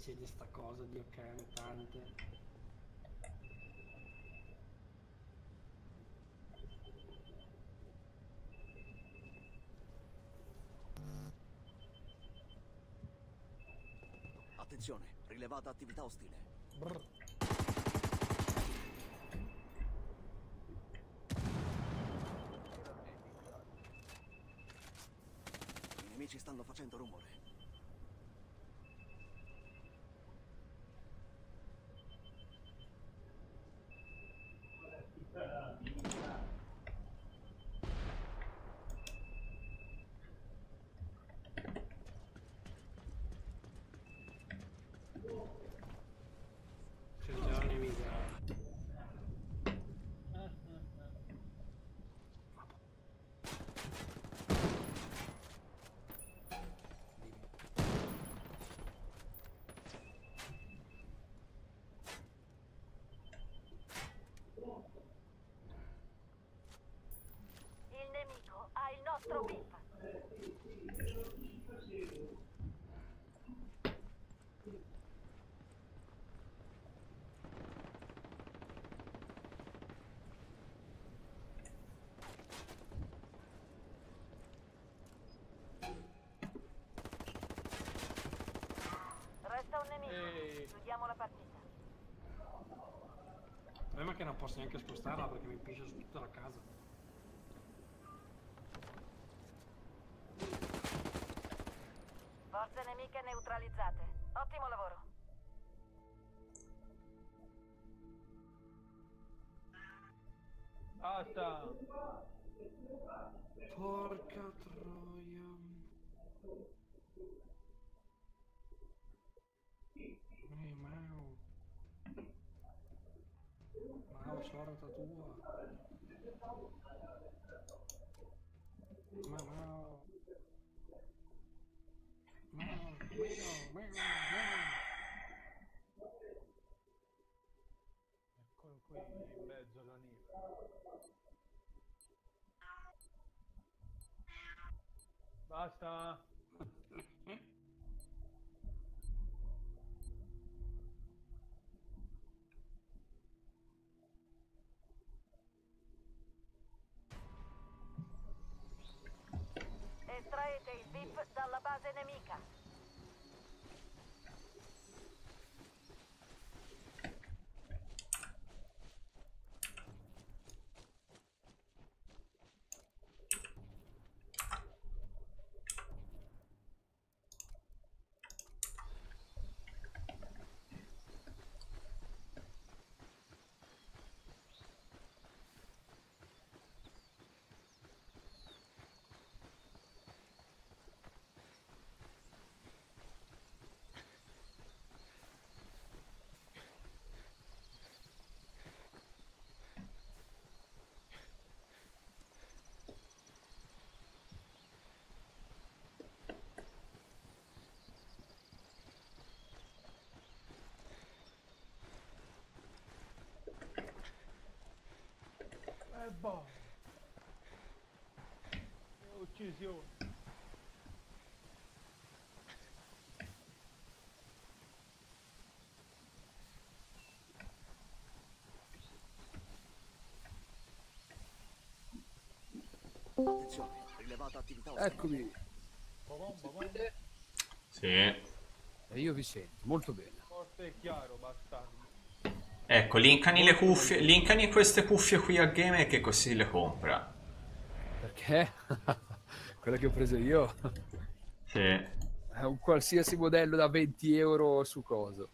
[SPEAKER 6] succede sta cosa, Dio cane, tante.
[SPEAKER 2] Attenzione, rilevata attività ostile.
[SPEAKER 1] Brr.
[SPEAKER 2] I nemici stanno facendo rumore.
[SPEAKER 6] C'è già la nemica.
[SPEAKER 3] Il nemico ha il nostro V I P. Resta un nemico.
[SPEAKER 1] Ehi.
[SPEAKER 3] Chiudiamo la partita.
[SPEAKER 6] Il problema è che non posso neanche spostarla perché mi piscia su tutta la casa.
[SPEAKER 3] Forze nemiche neutralizzate. Ottimo lavoro.
[SPEAKER 1] Basta.
[SPEAKER 6] Porca troia. Ehi, Mao. Mao, sorta tua. Ma Mao. Mao, Mao, Mao, Mao.
[SPEAKER 1] Eccolo qui in mezzo alla neve. Basta.
[SPEAKER 3] Estraete il V I P dalla base nemica.
[SPEAKER 1] E boh. Uccisione.
[SPEAKER 2] Attenzione, rilevata attività ostile.
[SPEAKER 7] Eccomi.
[SPEAKER 1] Bobom, bobom.
[SPEAKER 5] Sì.
[SPEAKER 7] E io vi sento molto bene.
[SPEAKER 1] Forte e chiaro, bastardo.
[SPEAKER 5] Ecco, linkani le cuffie, linkani queste cuffie qui a Gamer che così le compra.
[SPEAKER 7] Perché? Quella che ho preso io
[SPEAKER 5] Sì.
[SPEAKER 7] è un qualsiasi modello da venti euro su coso.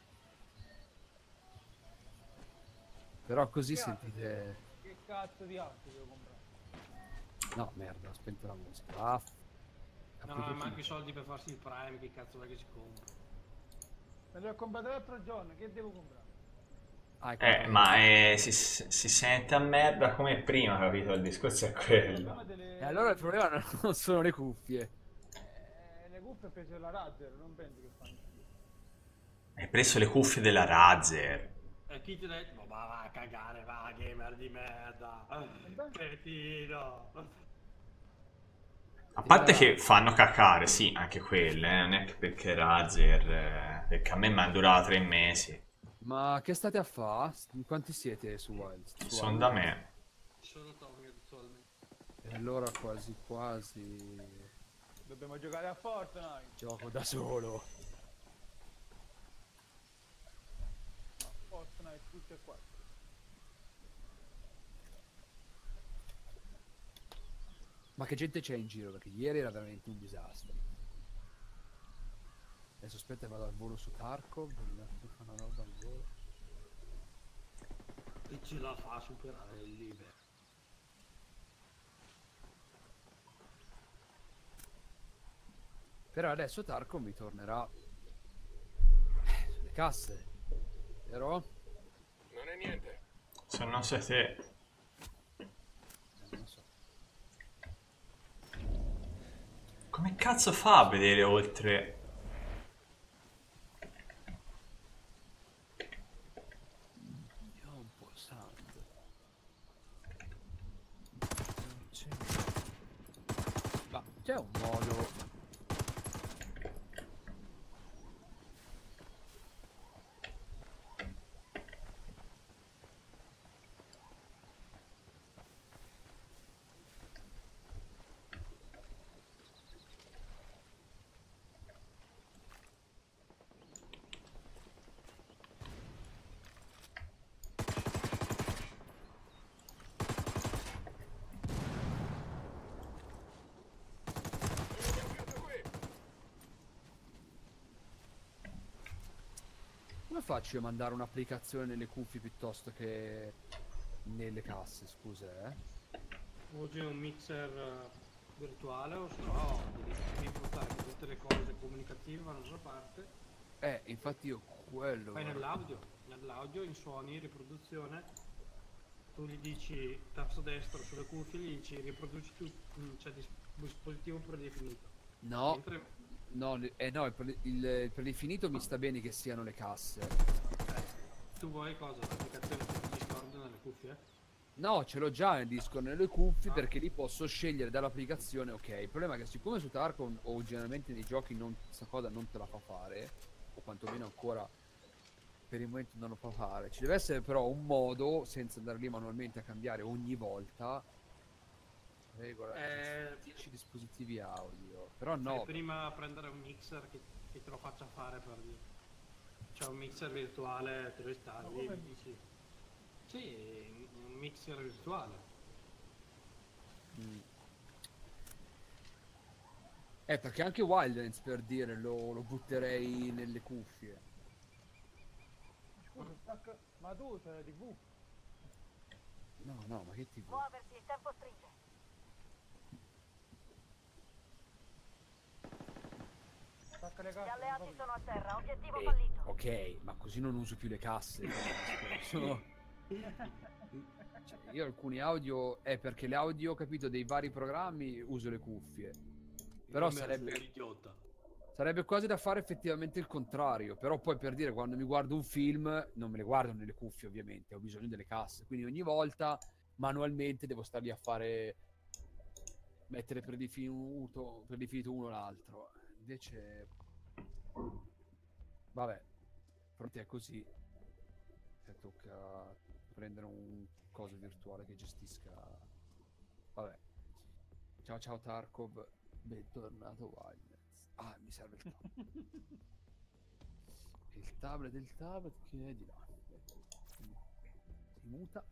[SPEAKER 7] Però così sentite...
[SPEAKER 1] Che cazzo di altro devo comprare?
[SPEAKER 7] No, merda, ho spento la musica. Ah,
[SPEAKER 6] No, ma manco i soldi per farsi il Prime, che cazzo è che si compra?
[SPEAKER 1] Me li ho comprati l'altro giorno, che devo comprare?
[SPEAKER 7] ah,
[SPEAKER 5] Eh, ma eh, si, si sente a merda come prima, capito? Il discorso è quello.
[SPEAKER 1] Problema delle...
[SPEAKER 7] E allora il problema non sono le cuffie.
[SPEAKER 1] Eh, le cuffie ho preso la Razer, non penso che fanno schifo.
[SPEAKER 5] Hai preso le cuffie della Razer.
[SPEAKER 6] E chi ti ha detto? Ma va a cagare, va, gamer di merda. Cretino.
[SPEAKER 5] A parte che fanno cacare, sì, anche quelle, eh, non è che perché Razer, eh, perché a me mi durava tre mesi.
[SPEAKER 7] Ma che state a fa? In quanti siete su Wild? Su
[SPEAKER 5] Sono
[SPEAKER 7] Wild?
[SPEAKER 5] da me.
[SPEAKER 6] Solo Tommy attualmente.
[SPEAKER 7] E allora quasi quasi
[SPEAKER 1] Dobbiamo giocare a Fortnite.
[SPEAKER 7] gioco da solo.
[SPEAKER 1] Fortnite tutti e quattro.
[SPEAKER 7] Ma che gente c'è in giro? Perché ieri era veramente un disastro. Adesso aspetta, vado al volo su Tarkov. Vediamo se fa una roba al volo.
[SPEAKER 6] E ce la fa a superare il livello.
[SPEAKER 7] Però adesso Tarkov mi tornerà sulle casse, vero?
[SPEAKER 4] Non è niente.
[SPEAKER 5] Se non sei te.
[SPEAKER 7] Eh, non lo so.
[SPEAKER 5] Come cazzo fa a vedere oltre...
[SPEAKER 7] Io ho un po' sangue. Non c'è. Ma c'è un modo. Come faccio a mandare un'applicazione nelle cuffie piuttosto che nelle casse, scusa, eh?
[SPEAKER 6] Oggi è un mixer eh, virtuale o se no devi, devi impostare che tutte le cose comunicative vanno da una parte.
[SPEAKER 7] Eh, infatti io quello...
[SPEAKER 6] Poi nell'audio, nell'audio in suoni, riproduzione, tu gli dici tasto destro sulle cuffie, gli dici riproduci tu, mm, c'è dis- dispositivo predefinito.
[SPEAKER 7] No,
[SPEAKER 6] Mentre
[SPEAKER 7] no, le- eh no, il, pre- il, il predefinito mi sta bene che siano le casse.
[SPEAKER 6] tu vuoi cosa? L'applicazione per Discord nelle cuffie?
[SPEAKER 7] No, ce l'ho già nel Discord nelle cuffie perché li posso scegliere dall'applicazione, ok. Il problema è che siccome su Tarkov o generalmente nei giochi non, questa cosa non te la fa fare, o quantomeno ancora per il momento non lo fa fare, ci deve essere però un modo, senza andare lì manualmente a cambiare ogni volta, regola,
[SPEAKER 6] Eh,
[SPEAKER 7] dieci dispositivi audio, però
[SPEAKER 6] Fai
[SPEAKER 7] no,
[SPEAKER 6] prima prendere un mixer che, che te lo faccia fare per dire. C'è un mixer virtuale, te lo installi e dici. Sì, un mixer virtuale.
[SPEAKER 7] Mm. Eh, perché anche Wildlands, per dire, lo, lo butterei nelle cuffie.
[SPEAKER 1] Scusa, stacca... Ma tu c'hai la tivù?
[SPEAKER 7] No, no, ma che ti vuoi?
[SPEAKER 3] Muoversi, il tempo stringe.
[SPEAKER 1] Stacca le
[SPEAKER 3] Gli
[SPEAKER 1] carte. non
[SPEAKER 3] alleati
[SPEAKER 1] so
[SPEAKER 3] sono a terra, obiettivo
[SPEAKER 7] Eh,
[SPEAKER 3] fallito.
[SPEAKER 7] ok, ma così non uso più le casse. Sono- cioè, io alcuni audio è perché le audio, capito, dei vari programmi uso le cuffie. Però
[SPEAKER 6] Come
[SPEAKER 7] sarebbe,
[SPEAKER 6] sei idiota.
[SPEAKER 7] sarebbe quasi da fare effettivamente il contrario. Però poi per dire, quando mi guardo un film, non me le guardo nelle cuffie ovviamente, ho bisogno delle casse. Quindi ogni volta manualmente devo star lì a fare, mettere predefinito, predefinito uno o l'altro. Invece, vabbè, pronti è così. Se tocca prendere un coso virtuale che gestisca. Vabbè. Ciao ciao Tarkov, bentornato Wildlands. Ah, mi serve il tablet. Il tablet del tablet che è di là. Quindi si muta.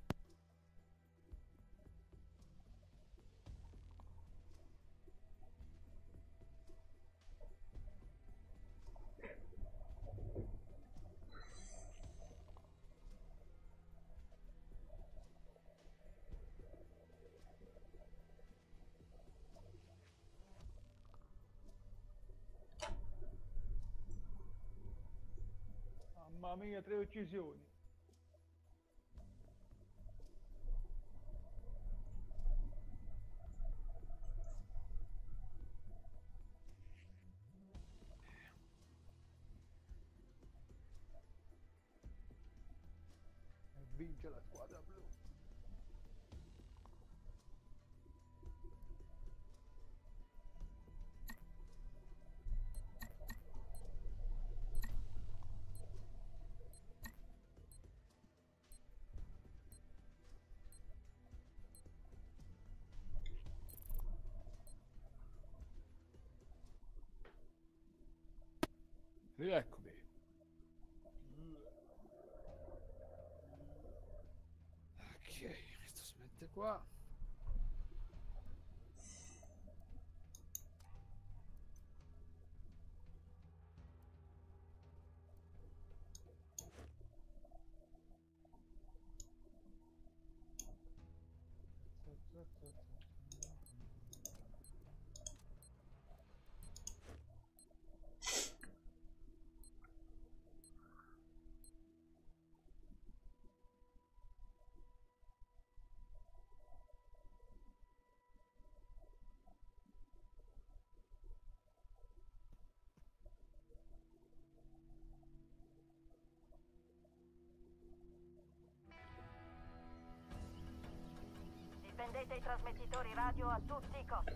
[SPEAKER 1] Mamma mia, tre uccisioni. E vince la squadra blu.
[SPEAKER 7] Rieccomi. Ok, questo si mette qua.
[SPEAKER 3] Dispendete i trasmettitori radio a tutti i costi.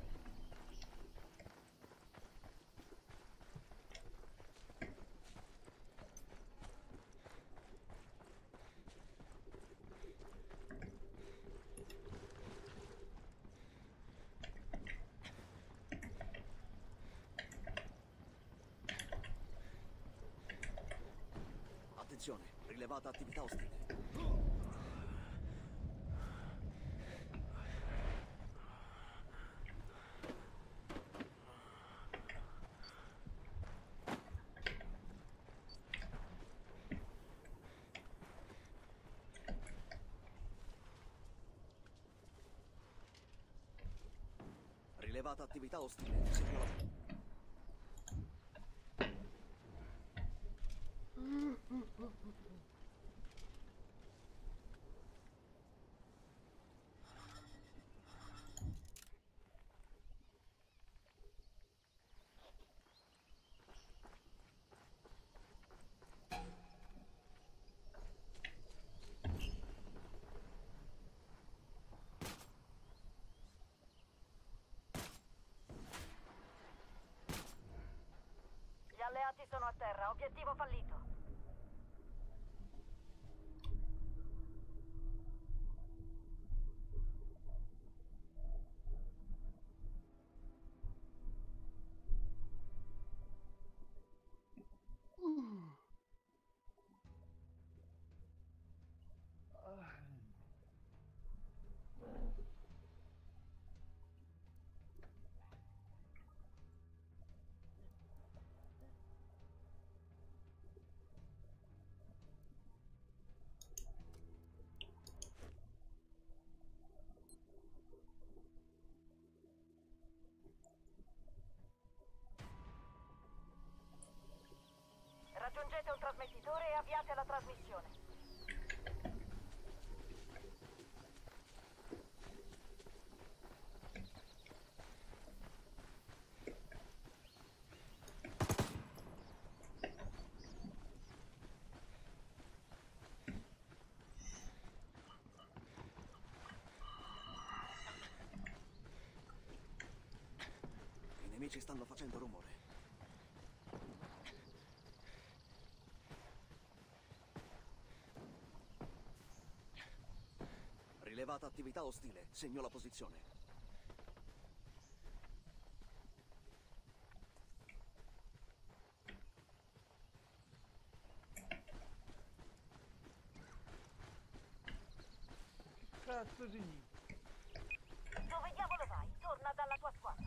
[SPEAKER 2] Attenzione, rilevata attività ostile. Rilevata attività ostile. Segnala.
[SPEAKER 3] Gli alleati sono a terra, obiettivo fallito. Raggiungete un trasmettitore e avviate la trasmissione.
[SPEAKER 2] I nemici stanno facendo rumore. Rilevata attività ostile. Segno la posizione.
[SPEAKER 1] Cazzo significa?
[SPEAKER 3] Dove diavolo vai? Torna dalla tua squadra.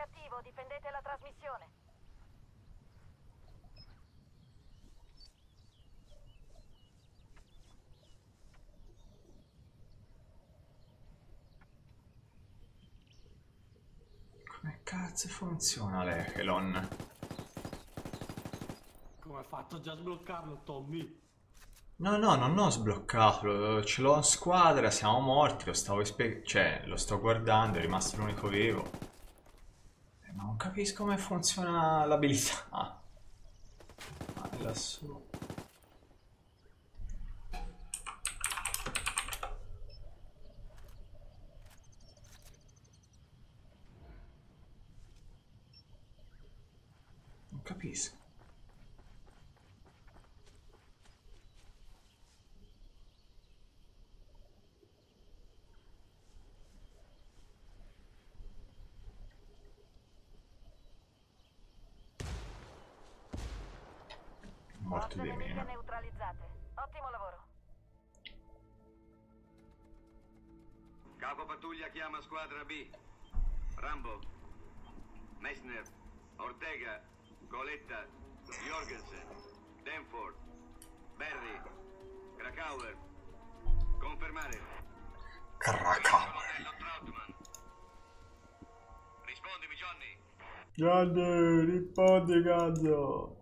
[SPEAKER 3] attivo, difendete la trasmissione.
[SPEAKER 5] Come cazzo funziona l'Echelon?
[SPEAKER 6] Come ha fatto già a sbloccarlo, Tommy?
[SPEAKER 5] No, no, non ho sbloccato, ce l'ho in squadra, siamo morti, lo stavo spie- cioè, lo sto guardando, è rimasto l'unico vivo. Eh, ma non capisco come funziona l'abilità. Ah, è lassù. Non capisco. Morto
[SPEAKER 3] Forze
[SPEAKER 5] di
[SPEAKER 3] nemiche
[SPEAKER 5] meno.
[SPEAKER 3] neutralizzate. Ottimo lavoro.
[SPEAKER 8] Capo pattuglia chiama squadra B. Rambo, Messner, Ortega, Coletta, Jorgensen, Danforth, Berry, Krakauer. Confermare.
[SPEAKER 5] Krakauer.
[SPEAKER 8] Modello Trautmann. Rispondimi, Johnny.
[SPEAKER 5] Grande, rispondi cazzo.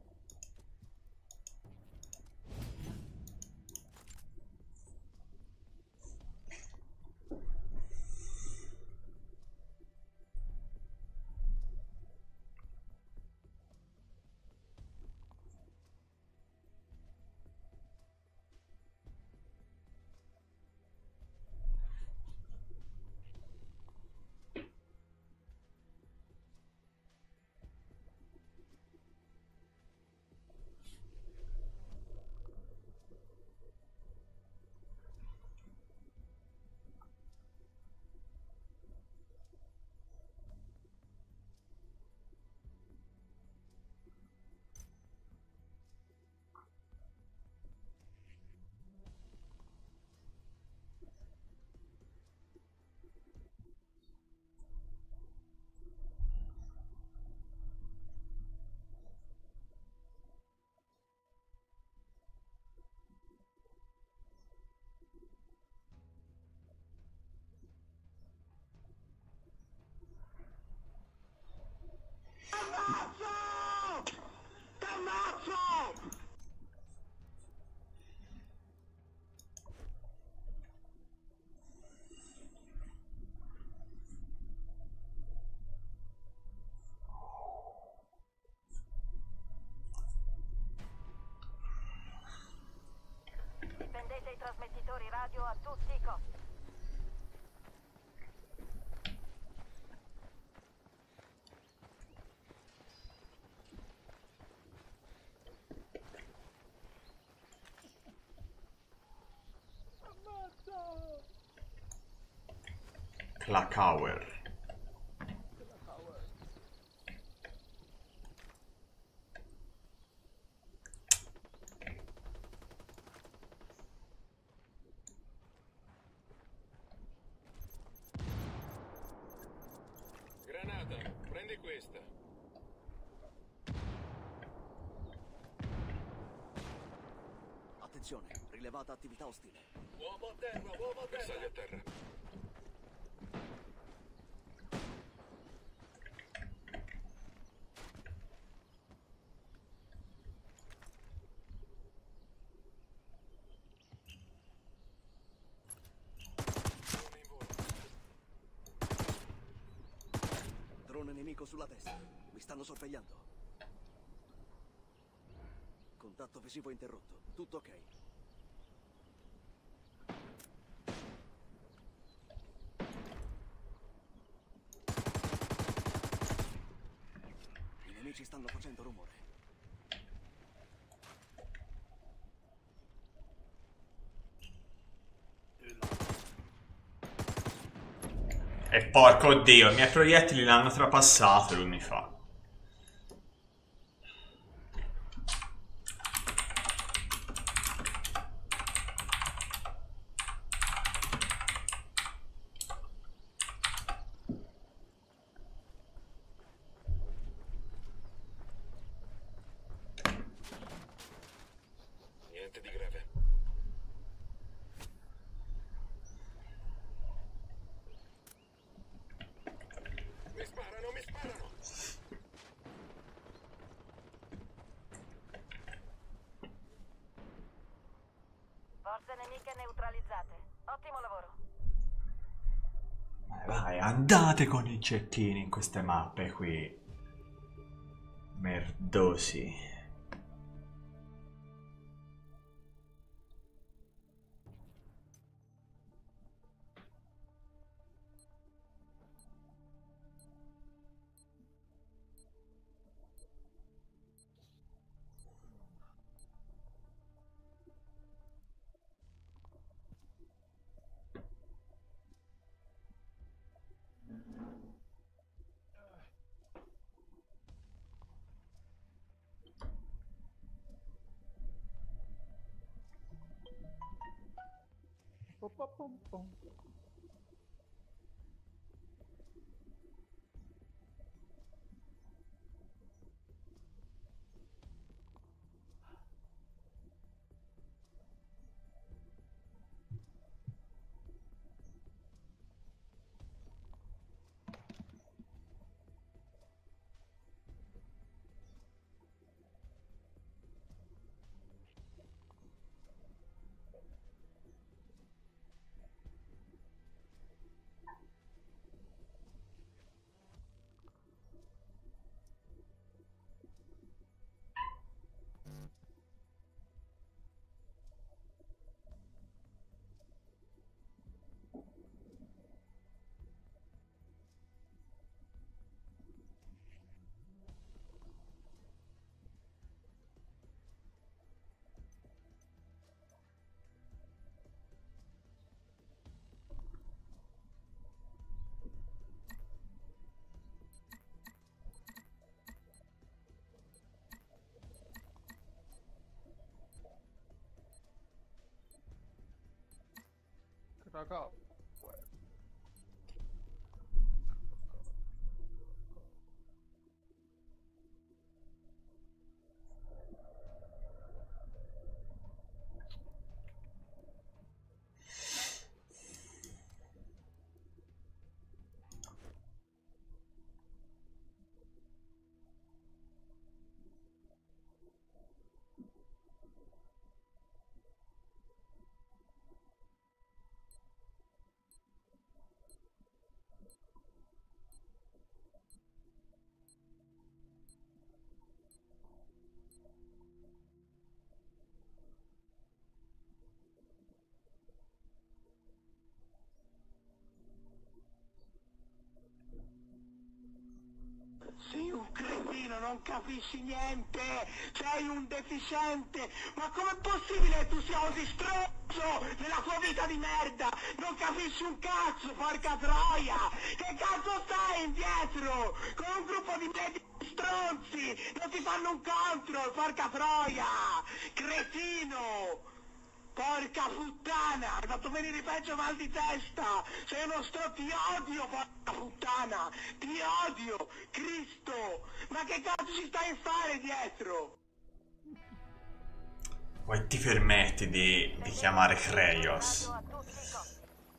[SPEAKER 3] Difendete i trasmettitori radio a tutti i costi.
[SPEAKER 5] Krakauer.
[SPEAKER 4] Granata, prendi questa.
[SPEAKER 2] Attenzione, rilevata attività ostile.
[SPEAKER 4] Uomo a terra, uomo a terra. Bersaglio a terra.
[SPEAKER 2] Drone nemico sulla destra. Mi stanno sorvegliando. Contatto visivo interrotto. Tutto ok. I nemici stanno facendo rumore.
[SPEAKER 5] E porco dio, i miei proiettili l'hanno trapassato, lui mi fa.
[SPEAKER 4] niente di grave. Mi sparano, mi sparano!
[SPEAKER 3] Forze nemiche neutralizzate. Ottimo lavoro.
[SPEAKER 5] Vai, vai, andate con i cecchini in queste mappe qui. Merdosi.
[SPEAKER 1] Pom, pom, pom, pom. Raga.
[SPEAKER 9] Sei un cretino, non capisci niente, sei un deficiente, ma com'è possibile che tu sia così stronzo nella tua vita di merda? Non capisci un cazzo, porca troia! Che cazzo stai indietro? Con un gruppo di medi stronzi, non ti fanno un control, porca troia! Cretino! Porca puttana, hai fatto venire peggio mal di testa, sei uno stro, ti odio, porca puttana, ti odio, Cristo, ma che cazzo ci stai a fare dietro?
[SPEAKER 5] Poi ti permetti di, di chiamare Kreyos.
[SPEAKER 3] A tutti i costi.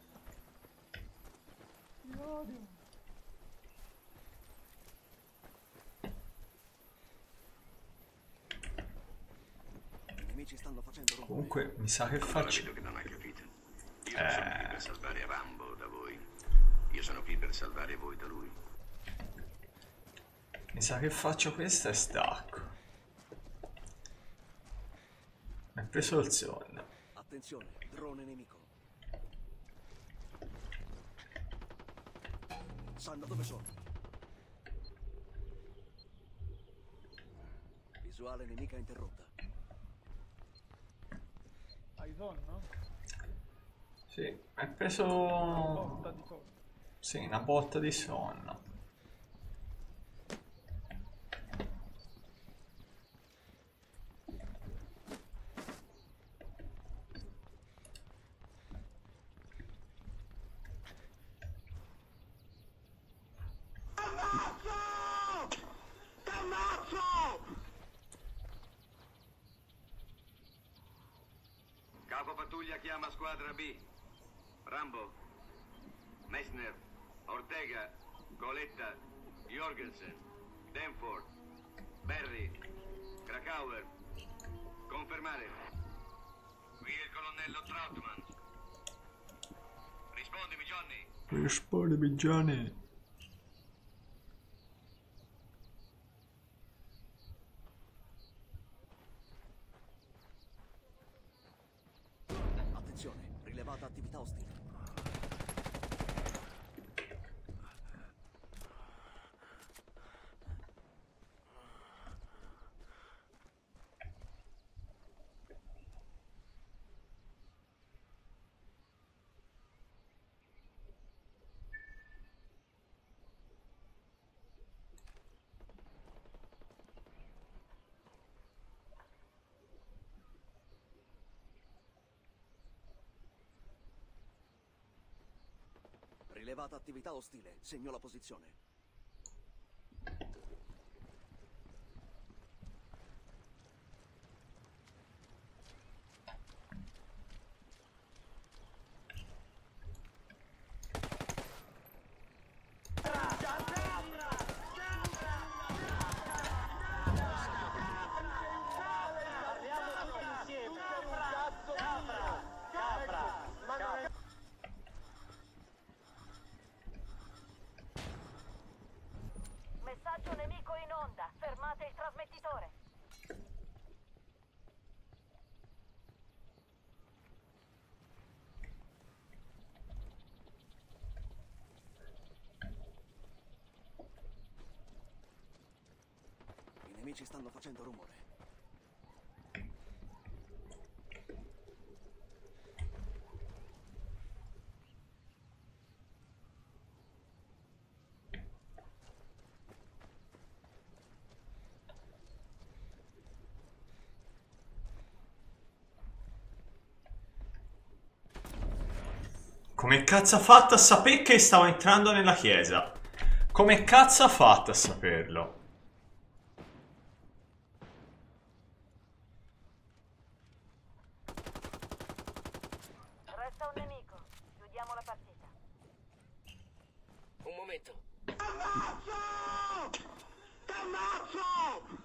[SPEAKER 2] I nemici stanno facendo rumore.
[SPEAKER 5] Comunque mi sa che
[SPEAKER 8] Allora
[SPEAKER 5] faccio...
[SPEAKER 8] vedo che non hai capito. Io non sono qui
[SPEAKER 5] Eh...
[SPEAKER 8] per salvare Rambo da voi. Io sono qui per salvare voi da lui.
[SPEAKER 5] Mi sa che faccio questa e stacco. Mi ha preso il sonno.
[SPEAKER 2] Attenzione, drone nemico. Sanno dove sono. Visuale nemica interrotta.
[SPEAKER 1] Hai sonno?
[SPEAKER 5] Sì, mi ha preso...
[SPEAKER 1] Botta di sonno.
[SPEAKER 5] Sì, una botta di sonno.
[SPEAKER 9] T'ammazzo! T'ammazzo!
[SPEAKER 8] Capo pattuglia chiama squadra B. Rambo, Messner, Ortega, Goletta, Jorgensen, Danforth, Berry, Krakauer. Confermare. Qui il colonnello Troutman. Rispondimi, Johnny.
[SPEAKER 5] Rispondimi, Johnny.
[SPEAKER 2] Attenzione, rilevata attività ostile. Rilevata attività ostile, segno la posizione.
[SPEAKER 3] Messaggio nemico in onda. Fermate il trasmettitore.
[SPEAKER 2] I nemici stanno facendo rumore.
[SPEAKER 5] Come cazzo ha fatto a sapere che stavo entrando nella chiesa? Come cazzo ha fatto a saperlo?
[SPEAKER 3] Resta un nemico. Chiudiamo la partita.
[SPEAKER 4] Un momento.
[SPEAKER 9] T'ammazzo! T'ammazzo!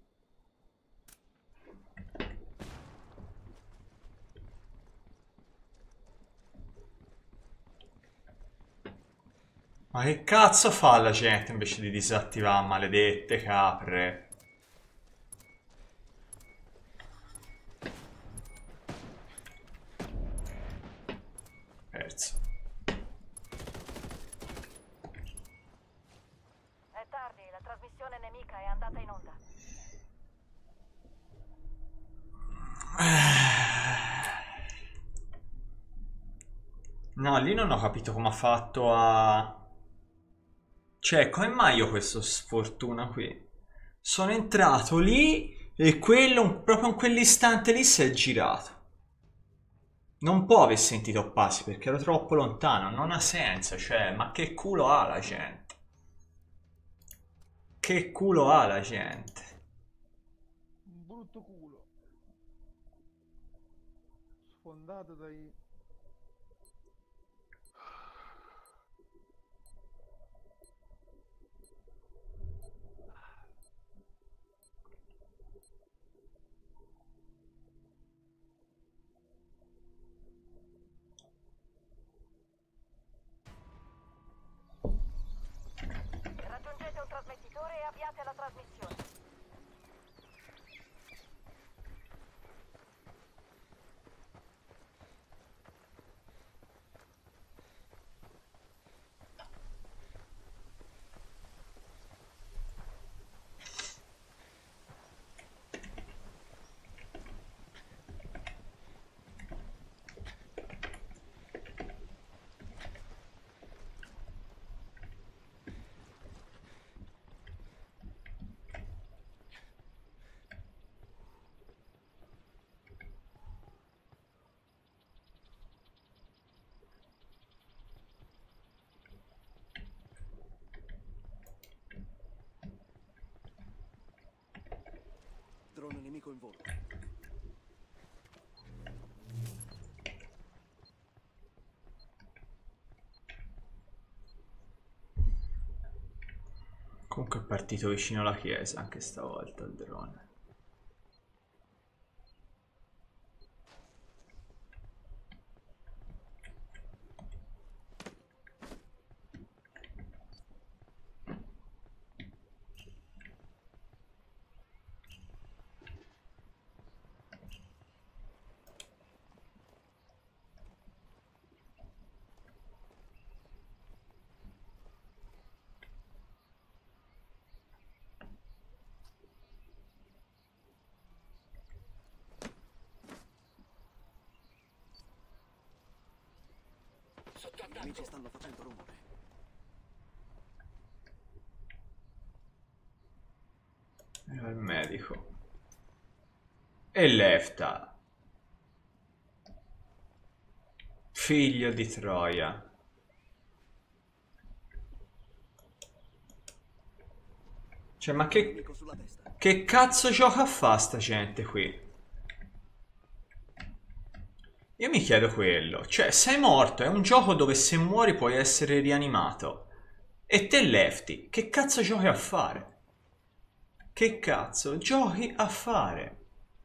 [SPEAKER 5] Ma che cazzo fa la gente invece di disattivare maledette capre? Perso.
[SPEAKER 3] È tardi, la trasmissione nemica è andata in onda.
[SPEAKER 5] No, lì non ho capito come ha fatto a... Cioè, come mai io questa sfortuna qui? Sono entrato lì e quello, proprio in quell'istante lì, si è girato. Non può aver sentito passi perché ero troppo lontano, non ha senso, cioè, ma che culo ha la gente? Che culo ha la gente?
[SPEAKER 1] Un brutto culo. Sfondato dai...
[SPEAKER 3] Raggiungete un trasmettitore e avviate la trasmissione.
[SPEAKER 2] Drone nemico in volo.
[SPEAKER 5] Comunque è partito vicino alla chiesa anche stavolta il drone.
[SPEAKER 2] I nemici stanno facendo rumore.
[SPEAKER 5] Era il medico. E Lefta. Figlio di Troia. Cioè, ma che...
[SPEAKER 2] Nemico sulla destra.
[SPEAKER 5] Che cazzo gioca a fa sta gente qui? Io mi chiedo quello. Cioè, sei morto, è un gioco dove se muori puoi essere rianimato. E te Lefty, che cazzo giochi a fare? Che cazzo giochi a fare?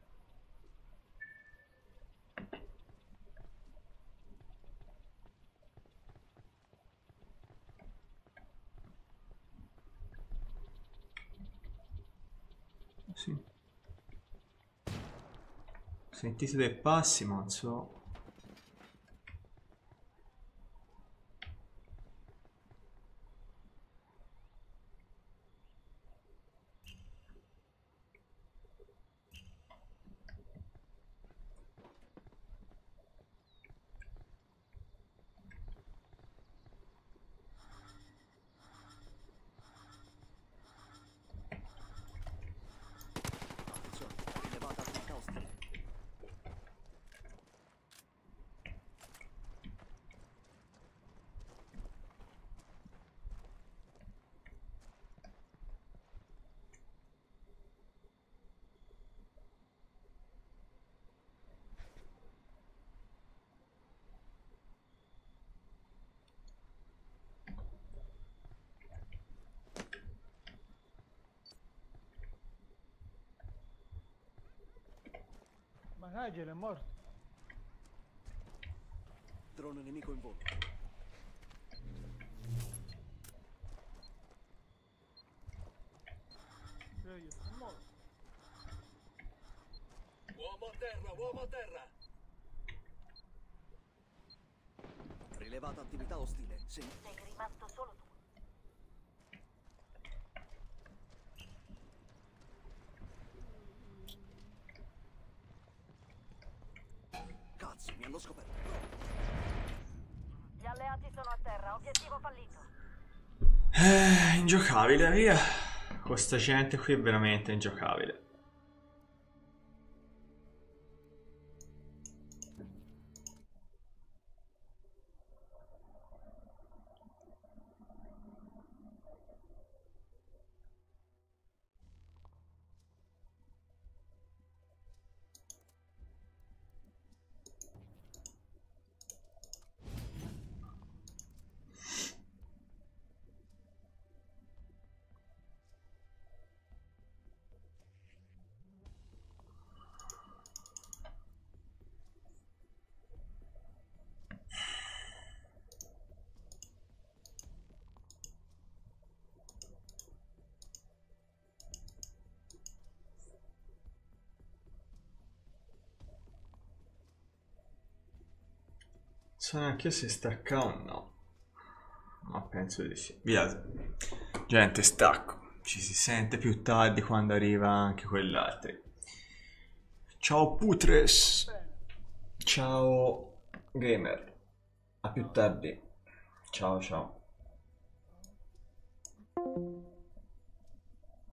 [SPEAKER 5] Sì. Ho sentito dei passi, ma non so.
[SPEAKER 2] Attenzione, rilevata attività ostile.
[SPEAKER 1] Ma Nigel è morto.
[SPEAKER 2] Drone nemico in volo.
[SPEAKER 1] Io io sono morto.
[SPEAKER 4] Uomo a terra, uomo a terra!
[SPEAKER 2] Rilevata attività ostile. Sì.
[SPEAKER 3] Sei rimasto solo tu.
[SPEAKER 2] Cazzo, mi hanno scoperto.
[SPEAKER 3] Gli alleati sono a terra, obiettivo fallito.
[SPEAKER 5] Eh, ingiocabile, via. Questa gente qui è veramente ingiocabile. So neanche io se stacca o no. Ma penso di sì. Via. Gente, stacco. Ci si sente più tardi quando arriva anche quell'altro. Ciao Putres. Ciao Gamer. A più tardi. Ciao ciao.